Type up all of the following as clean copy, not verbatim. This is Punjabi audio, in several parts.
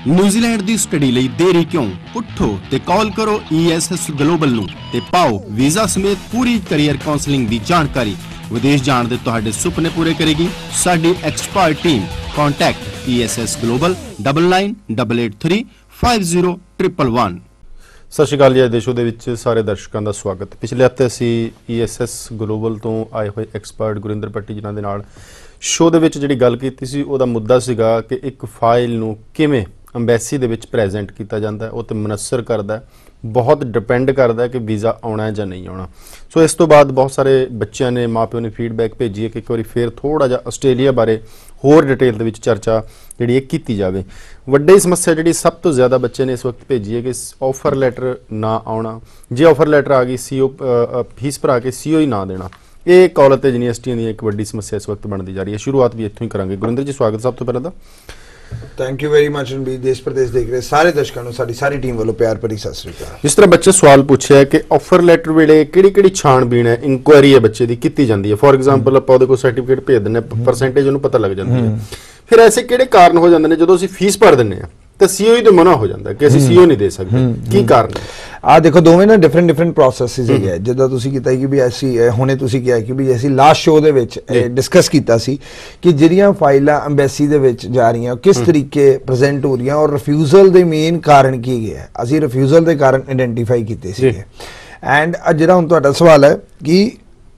न्यूजीलैंड दी स्टडी लई देरी क्यों? उठो ते कॉल करो ESS ग्लोबल नूं ते पाओ वीज़ा समेत पूरी करियर काउंसलिंग दी जानकारी। विदेश जाण दे तुहाडे सुपने पूरे करेगी साडी expert team. Contact ESS global 9988350111। ਸਤਿ ਸ਼੍ਰੀ ਅਕਾਲ ਜੀ। ਦੇਸ਼ੋ ਦੇ ਵਿੱਚ ਸਾਰੇ ਦਰਸ਼ਕਾਂ ਦਾ ਸਵਾਗਤ। ਪਿਛਲੇ ਹਫਤੇ ਅਸੀਂ ESS ਗਲੋਬਲ ਤੋਂ ਆਏ ਹੋਏ ਐਕਸਪਰਟ ਗੁਰਿੰਦਰ ਭੱਟੀ ਜਿਨ੍ਹਾਂ ਦੇ ਨਾਲ ਸ਼ੋਅ ਦੇ ਵਿੱਚ ਜਿਹੜੀ ਗੱਲ ਕੀਤੀ ਸੀ ਉਹਦਾ ਮੁੱਦਾ ਸੀਗਾ ਕਿ ਇੱਕ ਫਾਈਲ ਨੂੰ ਕਿਵੇਂ ਅੰਬੈਸੀ ਦੇ ਵਿੱਚ ਪ੍ਰੈਜ਼ੈਂਟ ਕੀਤਾ ਜਾਂਦਾ, ਉਹ ਤੇ ਮੁਨੱਸਰ ਕਰਦਾ, ਬਹੁਤ ਡਿਪੈਂਡ ਕਰਦਾ ਕਿ ਵੀਜ਼ਾ ਆਉਣਾ ਜਾਂ ਨਹੀਂ ਆਉਣਾ। ਸੋ ਇਸ ਤੋਂ ਬਾਅਦ ਬਹੁਤ ਸਾਰੇ ਬੱਚਿਆਂ ਨੇ ਮਾਪਿਆਂ ਨੇ ਫੀਡਬੈਕ ਭੇਜੀ ਹੈ ਕਿ ਇੱਕ ਵਾਰੀ ਫਿਰ ਥੋੜ੍ਹਾ ਜਿਹਾ ਆਸਟ੍ਰੇਲੀਆ ਬਾਰੇ ਹੋਰ ਡਿਟੇਲ ਦੇ ਵਿੱਚ ਚਰਚਾ ਜਿਹੜੀ ਇਹ ਕੀਤੀ ਜਾਵੇ। ਵੱਡੀ ਸਮੱਸਿਆ ਜਿਹੜੀ ਸਭ ਤੋਂ ਜ਼ਿਆਦਾ ਬੱਚੇ ਨੇ ਇਸ ਵਕਤ ਭੇਜੀ ਹੈ ਕਿ ਆਫਰ ਲੈਟਰ ਨਾ ਆਉਣਾ। ਜੇ ਆਫਰ ਲੈਟਰ ਆ ਗਈ CO ਫੀਸ ਭਰਾ ਕੇ CO ਹੀ ਨਾ ਦੇਣਾ, ਇਹ ਕਾਲਜ ਤੇ ਯੂਨੀਵਰਸਿਟੀਆਂ ਦੀ ਇੱਕ ਵੱਡੀ ਸਮੱਸਿਆ ਇਸ ਵਕਤ ਬਣਦੀ ਜਾ ਰਹੀ ਹੈ। ਸ਼ੁਰੂਆਤ ਵੀ ਇੱਥੋਂ ਹੀ ਕਰਾਂਗੇ। ਗੁਰਿੰਦਰ ਜੀ ਸਵਾਗਤ ਸਭ ਤੋਂ ਪਹਿਲਾਂ ਤਾਂ। Thank you very much Ranbir. देश प्रदेश देख रहे सारे दर्शकों को साडी सारी टीम वालों प्यार भरी सत श्री अकाल। जिस तरह बच्चे सवाल पूछे कि ऑफर लैटर वेले किहड़ी छाणबीन है, इंक्वायरी है बच्चे की कीती जाती है। फॉर एग्जांपल आपां उहदे कोल सर्टिफिकेट भेज दिंदे ने, परसेंटेज उहनूं पता लग जाती है। फिर ऐसे किहड़े कारण हो जाते हैं जदों असीं फीस भर दिंदे आ तो CO ही तो मना हो जाता है कि ਅਸੀਂ CO नहीं दे सकते, की कारण है? ਆ ਦੇਖੋ ਦੋਵੇਂ ਨਾ ਡਿਫਰੈਂਟ ਪ੍ਰੋਸੈਸਿਸ ਹੈਗੇ। ਜਿੱਦਾਂ ਤੁਸੀਂ ਕੀਤਾ ਕਿ ਵੀ ਅਸੀਂ ਹੁਣੇ ਤੁਸੀਂ ਕਿਹਾ ਕਿ ਵੀ ਅਸੀਂ ਲਾਸਟ ਸ਼ੋਅ ਦੇ ਵਿੱਚ ਡਿਸਕਸ ਕੀਤਾ ਸੀ ਕਿ ਜਿਹੜੀਆਂ ਫਾਈਲਾਂ ਅੰਬੈਸੀ ਦੇ ਵਿੱਚ ਜਾ ਰਹੀਆਂ ਕਿਸ ਤਰੀਕੇ ਪ੍ਰੈਜ਼ੈਂਟ ਹੋ ਰਹੀਆਂ ਔਰ ਰਿਫਿਊਜ਼ਲ ਦੇ ਮੇਨ ਕਾਰਨ ਕੀ ਗਏ। ਅਸੀਂ ਰਿਫਿਊਜ਼ਲ ਦੇ ਕਾਰਨ ਆਇਡੈਂਟੀਫਾਈ ਕੀਤੇ ਸੀਗੇ। ਐਂਡ ਜਿਹੜਾ ਹੁਣ ਤੁਹਾਡਾ ਸਵਾਲ ਹੈ ਕਿ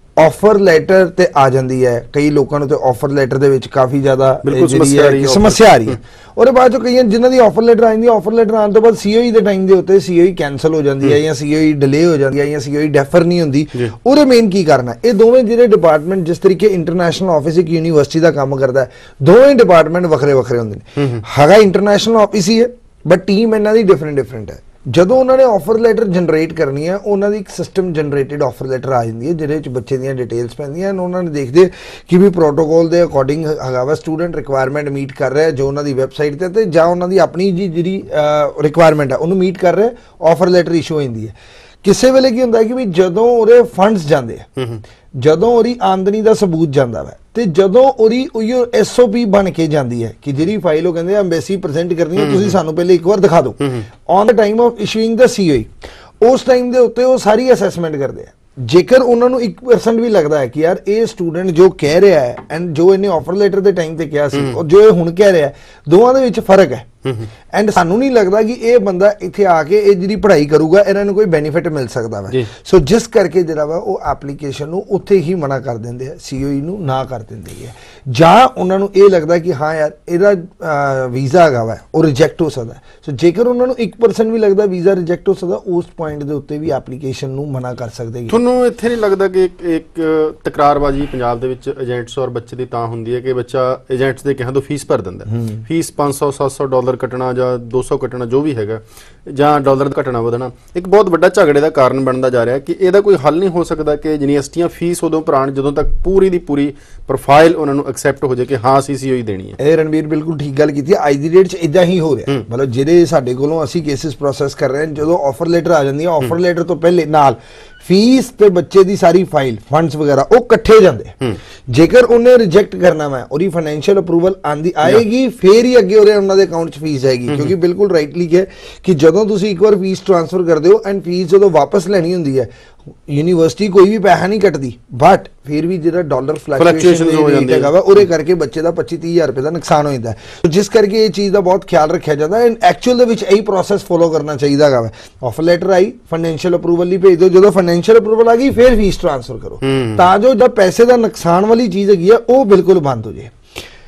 ਆਫਰ ਲੈਟਰ ਤੇ ਆ ਜਾਂਦੀ ਹੈ, ਕਈ ਲੋਕਾਂ ਨੂੰ ਤੇ ਆਫਰ ਲੈਟਰ ਦੇ ਵਿੱਚ ਕਾਫੀ ਜ਼ਿਆਦਾ ਸਮੱਸਿਆ ਆ ਰਹੀ ਹੈ। ਉਹਦੇ ਬਾਅਦ ਜੋ ਕਈਆਂ ਜਿਨ੍ਹਾਂ ਦੀ ਆਫਰ ਲੈਟਰ ਆਉਂਦੀ, ਆਫਰ ਲੈਟਰ ਆਉਣ ਤੋਂ ਬਾਅਦ COE ਦੇ ਟਾਈਮ ਦੇ ਉੱਤੇ COE ਕੈਂਸਲ ਹੋ ਜਾਂਦੀ ਹੈ ਜਾਂ COE ਡਿਲੇ ਹੋ ਜਾਂਦੀ ਹੈ ਜਾਂ COE ਡੈਫਰ ਨਹੀਂ ਹੁੰਦੀ। ਉਹਦੇ ਮੇਨ ਕੀ ਕਾਰਨ ਹੈ? ਇਹ ਦੋਵੇਂ ਜਿਹੜੇ ਡਿਪਾਰਟਮੈਂਟ ਜਿਸ ਤਰੀਕੇ ਇੰਟਰਨੈਸ਼ਨਲ ਆਫਿਸ ਇੱਕ ਯੂਨੀਵਰਸਿਟੀ ਦਾ ਕੰਮ ਕਰਦਾ ਹੈ, ਦੋਵੇਂ ਡਿਪਾਰਟਮੈਂਟ ਵੱਖਰੇ ਵੱਖਰੇ ਹੁੰਦੇ ਨੇ। ਹੈਗਾ ਇੰਟਰਨੈਸ਼ਨਲ ਆਫਿਸ ਹੀ ਹੈ ਬਟ ਟੀਮ ਇਹਨਾਂ ਦੀ ਡਿਫਰੈਂਟ ਹੈ। ਜਦੋਂ ਉਹਨਾਂ ਨੇ ਆਫਰ ਲੈਟਰ ਜਨਰੇਟ ਕਰਨੀ ਹੈ, ਉਹਨਾਂ ਦੀ ਇੱਕ ਸਿਸਟਮ ਜਨਰੇਟਡ ਆਫਰ ਲੈਟਰ ਆ ਜਾਂਦੀ ਹੈ ਜਿਹਦੇ ਵਿੱਚ ਬੱਚੇ ਦੀਆਂ ਡਿਟੇਲਸ ਪੈਂਦੀਆਂ ਹਨ। ਉਹਨਾਂ ਨੇ ਦੇਖਦੇ ਕਿ ਵੀ ਪ੍ਰੋਟੋਕੋਲ ਦੇ ਅਕੋਰਡਿੰਗ ਹੈਗਾ ਵਾ ਸਟੂਡੈਂਟ ਰਿਕੁਆਇਰਮੈਂਟ ਮੀਟ ਕਰ ਰਿਹਾ ਜੋ ਉਹਨਾਂ ਦੀ ਵੈਬਸਾਈਟ ਤੇ ਜਾਂ ਉਹਨਾਂ ਦੀ ਆਪਣੀ ਜਿਹੜੀ ਰਿਕੁਆਇਰਮੈਂਟ ਹੈ ਉਹਨੂੰ ਮੀਟ ਕਰ ਰਿਹਾ, ਆਫਰ ਲੈਟਰ ਇਸ਼ੂ ਹੋ ਜਾਂਦੀ ਹੈ। ਕਿਸੇ ਵੇਲੇ ਕੀ ਹੁੰਦਾ ਕਿ ਵੀ ਜਦੋਂ ਉਹਦੇ ਫੰਡਸ ਜਾਂਦੇ ਆ, ਜਦੋਂ ਉਹਦੀ ਆਮਦਨੀ ਦਾ ਸਬੂਤ ਜਾਂਦਾ ਵਾ ਤੇ ਜਦੋਂ ਉਹਦੀ SOP ਬਣ ਕੇ ਜਾਂਦੀ ਹੈ ਕਿ ਜਿਹੜੀ ਫਾਈਲ ਉਹ ਕਹਿੰਦੇ ਅੰਬੈਸੀ ਪ੍ਰੈਜ਼ੈਂਟ ਕਰਨੀ ਹੈ, ਤੁਸੀਂ ਸਾਨੂੰ ਪਹਿਲੇ ਇੱਕ ਵਾਰ ਦਿਖਾ ਦਿਓ on the time of issuing the COE। ਉਸ ਟਾਈਮ ਦੇ ਉੱਤੇ ਉਹ ਸਾਰੀ ਅਸੈਸਮੈਂਟ ਕਰਦੇ ਆ। ਜੇਕਰ ਉਹਨਾਂ ਨੂੰ 1% ਵੀ ਲੱਗਦਾ ਹੈ ਕਿ ਯਾਰ ਇਹ ਸਟੂਡੈਂਟ ਜੋ ਕਹਿ ਰਿਹਾ ਹੈ ਐਂਡ ਜੋ ਇਹਨੇ ਆਫਰ ਲੈਟਰ ਦੇ ਟਾਈਮ ਤੇ ਕਿਹਾ ਸੀ ਔਰ ਜੋ ਇਹ ਹੁਣ ਕਹਿ ਰਿਹਾ, ਦੋਵਾਂ ਦੇ ਵਿੱਚ ਫਰਕ ਹੈ ਐਂਡ ਸਾਨੂੰ ਨਹੀਂ ਲੱਗਦਾ ਕਿ ਇਹ ਬੰਦਾ ਇੱਥੇ ਆ ਕੇ ਇਹ ਜਿਹੜੀ ਪੜ੍ਹਾਈ ਕਰੂਗਾ ਇਹਨਾਂ ਨੂੰ ਕੋਈ ਬੈਨੀਫਿਟ ਮਿਲ ਸਕਦਾ ਵਾ। ਸੋ ਜਿਸ ਕਰਕੇ ਜਿਹੜਾ ਵਾ ਉਹ ਐਪਲੀਕੇਸ਼ਨ ਨੂੰ ਉੱਥੇ ਹੀ ਮਨਾ ਕਰ ਦਿੰਦੇ ਆ, COE ਨੂੰ ਨਾ ਕਰ ਦਿੰਦੇ ਹੈ। ਜਾਂ ਉਹਨਾਂ ਨੂੰ ਇਹ ਲੱਗਦਾ ਕਿ ਹਾਂ ਯਾਰ ਇਹਦਾ ਵੀਜ਼ਾ ਹੈਗਾ ਵਾ ਉਹ ਰਿਜੈਕਟ ਹੋ ਸਕਦਾ। ਸੋ ਜੇਕਰ ਉਹਨਾਂ ਨੂੰ 1% ਵੀ ਲੱਗਦਾ ਵੀਜ਼ਾ ਰਿਜੈਕਟ ਹੋ ਸਕਦਾ, ਉਸ ਪੁਆਇੰਟ ਦੇ ਉੱਤੇ ਵੀ ਐਪਲੀਕੇਸ਼ਨ ਨੂੰ ਮਨਾ ਕਰ ਸਕਦੇ। ਤੁਹਾਨੂੰ ਇੱਥੇ ਨਹੀਂ ਲੱਗਦਾ ਕਿ ਇੱਕ ਤਕਰਾਰਬਾਜ਼ੀ ਪੰਜਾਬ ਦੇ ਵਿੱਚ ਏਜੰਟਸ ਔਰ ਬੱਚੇ ਦੀ ਤਾਂ ਹੁੰਦੀ ਹੈ ਕਿ ਬੱਚਾ ਏਜੰਟਸ ਦੇ ਕਹਿਣ ਤੋਂ ਫੀਸ ਭਰ ਦਿੰਦਾ, ਫੀਸ $500-700 ਕੱਟਣਾ ਜਾਂ 200 ਕੱਟਣਾ ਜੋ ਵੀ ਹੈਗਾ, ਜਾਂ ਡਾਲਰ ਘਟਣਾ ਵਧਣਾ ਇੱਕ ਬਹੁਤ ਵੱਡਾ ਝਗੜੇ ਦਾ ਕਾਰਨ ਬਣਦਾ ਜਾ ਰਿਹਾ ਕਿ ਇਹਦਾ ਕੋਈ ਹੱਲ ਨਹੀਂ ਹੋ ਸਕਦਾ ਕਿ ਯੂਨੀਵਰਸਿਟੀਆਂ ਫੀਸ ਉਦੋਂ ਭਰਾਉਣ ਜਦੋਂ ਤੱਕ ਪੂਰੀ ਦੀ ਪੂਰੀ ਪ੍ਰੋਫਾਈਲ ਉਹਨਾਂ ਨੂੰ ਐਕਸੈਪਟ ਹੋ ਜਾਏ ਕਿ ਹਾਂ ਅਸੀਂ COE ਦੇਣੀ ਹੈ। ਇਹ ਰਣਬੀਰ ਬਿਲਕੁਲ ਠੀਕ ਗੱਲ ਕੀਤੀ ਹੈ। ਅੱਜ ਦੀ ਡੇਟ 'ਚ ਇਦਾਂ ਹੀ ਹੋ ਰਿਹਾ। ਮਤਲਬ ਜਿਹੜੇ ਸਾਡੇ ਕੋਲੋਂ ਅਸੀਂ ਕੇਸਿਸ ਪ੍ਰੋਸੈਸ ਕਰ ਰਹੇ ਹਾਂ, ਜਦੋਂ ਆਫਰ ਲੈਟਰ ਆ ਜਾਂਦੀ ਹੈ, ਆਫਰ ਲੈਟਰ ਤੋਂ ਪਹਿਲੇ ਨਾਲ ਫੀਸ ਤੇ ਬੱਚੇ ਦੀ ਸਾਰੀ ਫਾਈਲ ਫੰਡਸ ਵਗੈਰਾ ਉਹ ਇਕੱਠੇ ਜਾਂਦੇ। ਜੇਕਰ ਉਹਨੇ ਰਿਜੈਕਟ ਕਰਨਾ ਵਾ, ਉਹਦੀ ਫਾਈਨੈਂਸ਼ੀਅਲ ਅਪਰੂਵਲ ਆਏਗੀ ਫਿਰ ਹੀ ਅੱਗੇ ਉਹਨਾਂ ਦੇ ਅਕਾਊਂਟ 'ਚ ਫੀਸ ਆਏਗੀ। ਕਿਉਂਕਿ ਬਿਲਕੁਲ ਰਾਈਟਲੀ ਕਿਹਾ ਕਿ ਜਦੋਂ ਤੁਸੀਂ ਇੱਕ ਵਾਰ ਫੀਸ ਟ੍ਰਾਂਸਫਰ ਕਰਦੇ ਹੋ ਐਂਡ ਫੀਸ ਜਦੋਂ ਵਾਪਸ ਲੈਣੀ ਹੁੰਦੀ ਹੈ, ਯੂਨੀਵਰਸਿਟੀ ਕੋਈ ਵੀ ਪੈਸਾ ਨਹੀਂ ਕੱਟਦੀ ਬਟ ਫਿਰ ਵੀ ਜਿਹੜਾ ਡਾਲਰ ਫਲਕਚੁਏਸ਼ਨ ਹੋ ਜਾਂਦੀ ਹੈਗਾ ਵਾ ਉਹਦੇ ਕਰਕੇ ਬੱਚੇ ਦਾ 25-30 ਹਜ਼ਾਰ ਰੁਪਏ ਦਾ ਨੁਕਸਾਨ ਹੋ ਜਾਂਦਾ ਹੈ। ਜਿਸ ਕਰਕੇ ਇਹ ਚੀਜ਼ ਦਾ ਬਹੁਤ ਖਿਆਲ ਰੱਖਿਆ ਜਾਂਦਾ ਐਂਡ ਐਕਚੁਅਲ ਦੇ ਵਿੱਚ ਇਹੀ ਪ੍ਰੋਸੈਸ ਫੋਲੋ ਕਰਨਾ ਚਾਹੀਦਾ ਹੈਗਾ ਵਾ। ਆਫਰ ਲੈਟਰ ਆਈ, ਫਾਈਨੈਂਸ਼ੀਅਲ ਅਪਰੂਵਲ ਲਈ ਭੇਜ ਦਿਓ, ਜਦੋਂ ਫਾਈਨੈਂਸ਼ੀਅਲ ਅਪਰੂਵਲ ਆ ਗਈ ਫਿਰ ਫੀਸ ਟ੍ਰਾਂਸਫਰ ਕਰੋ ਤਾਂ ਜੋ ਜਿਹੜਾ ਪੈਸੇ ਦਾ ਨੁਕਸਾਨ ਵਾਲੀ ਚੀਜ਼ ਹੈਗੀ ਆ ਉਹ ਬਿਲਕੁਲ ਬੰਦ ਹੋ ਜਾਏ।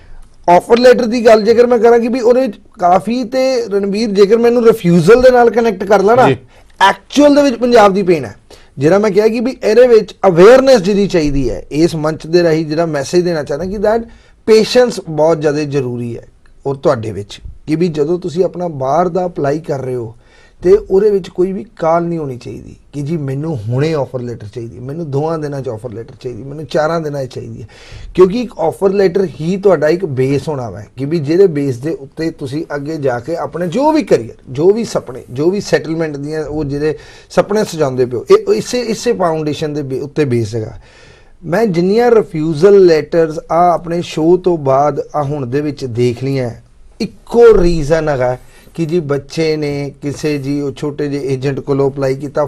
ਆਫਰ ਲੈਟਰ ਦੀ ਗੱਲ ਜੇਕਰ ਮੈਂ ਕਰਾਂ ਕਿ ਵੀ ਉਹਦੇ ਕਾਫੀ ਤੇ ਰਣਬੀਰ ਜੇਕਰ ਮੈਨੂੰ ਰਿਫਿਊਜ਼ਲ ਦੇ ਨਾਲ ਕਨੈਕਟ ਕਰ ਲਾ ਨਾ, ਐਕਚੁਅਲ ਦੇ ਵਿੱਚ ਪੰਜਾਬ ਦੀ ਪੇਨ ਹੈ। ਜਿਹੜਾ ਮੈਂ ਕਿਹਾ ਕਿ ਵੀ ਇਹਦੇ ਵਿੱਚ ਅਵੇਅਰਨੈਸ ਜਿਹੜੀ ਚਾਹੀਦੀ ਹੈ, ਇਸ ਮੰਚ ਦੇ ਰਾਹੀਂ ਜਿਹੜਾ ਮੈਸੇਜ ਦੇਣਾ ਚਾਹੁੰਦਾ ਕਿ ਦੈਟ ਪੇਸ਼ੈਂਸ ਬਹੁਤ ਜ਼ਿਆਦਾ ਜ਼ਰੂਰੀ ਹੈ ਔਰ ਤੁਹਾਡੇ ਵਿੱਚ ਕਿ ਵੀ ਜਦੋਂ ਤੁਸੀਂ ਆਪਣਾ ਬਾਹਰ ਦਾ ਅਪਲਾਈ ਕਰ ਰਹੇ ਹੋ ਤੇ ਉਹਦੇ ਵਿੱਚ ਕੋਈ ਵੀ ਕਾਲ ਨਹੀਂ ਹੋਣੀ ਚਾਹੀਦੀ ਕਿ ਜੀ ਮੈਨੂੰ ਹੁਣੇ ਆਫਰ ਲੈਟਰ ਚਾਹੀਦੀ, ਮੈਨੂੰ 2 ਦਿਨਾਂ 'ਚ ਆਫਰ ਲੈਟਰ ਚਾਹੀਦੀ, ਮੈਨੂੰ 4 ਦਿਨਾਂ 'ਚ ਚਾਹੀਦੀ ਹੈ। ਕਿਉਂਕਿ ਇੱਕ ਆਫਰ ਲੈਟਰ ਹੀ ਤੁਹਾਡਾ ਇੱਕ ਬੇਸ ਹੋਣਾ ਵਾ ਕਿ ਵੀ ਜਿਹਦੇ ਬੇਸ ਦੇ ਉੱਤੇ ਤੁਸੀਂ ਅੱਗੇ ਜਾ ਕੇ ਆਪਣੇ ਜੋ ਵੀ ਕਰੀਅਰ, ਜੋ ਵੀ ਸੁਪਨੇ, ਜੋ ਵੀ ਸੈਟਲਮੈਂਟ ਦੀਆਂ ਉਹ ਜਿਹੜੇ ਸੁਪਨੇ ਸਜਾਉਂਦੇ ਪਿਓ, ਇਹ ਇਸੇ ਫਾਊਂਡੇਸ਼ਨ ਦੇ ਉੱਤੇ ਬੇਸ ਹੈਗਾ। ਮੈਂ ਜਿੰਨੀਆਂ ਰਿਫਿਊਜ਼ਲ ਲੈਟਰਸ ਆਪਣੇ ਸ਼ੋਅ ਤੋਂ ਬਾਅਦ ਹੁਣ ਦੇ ਵਿੱਚ ਦੇਖ ਲਈਆਂ, ਇੱਕੋ ਰੀਜ਼ਨ ਹੈਗਾ ਕਿ ਜੀ ਬੱਚੇ ਨੇ ਕਿਸੇ ਜੀ ਉਹ ਛੋਟੇ ਜਿਹੇ ਏਜੰਟ ਕੋਲੋਂ ਅਪਲਾਈ ਕੀਤਾ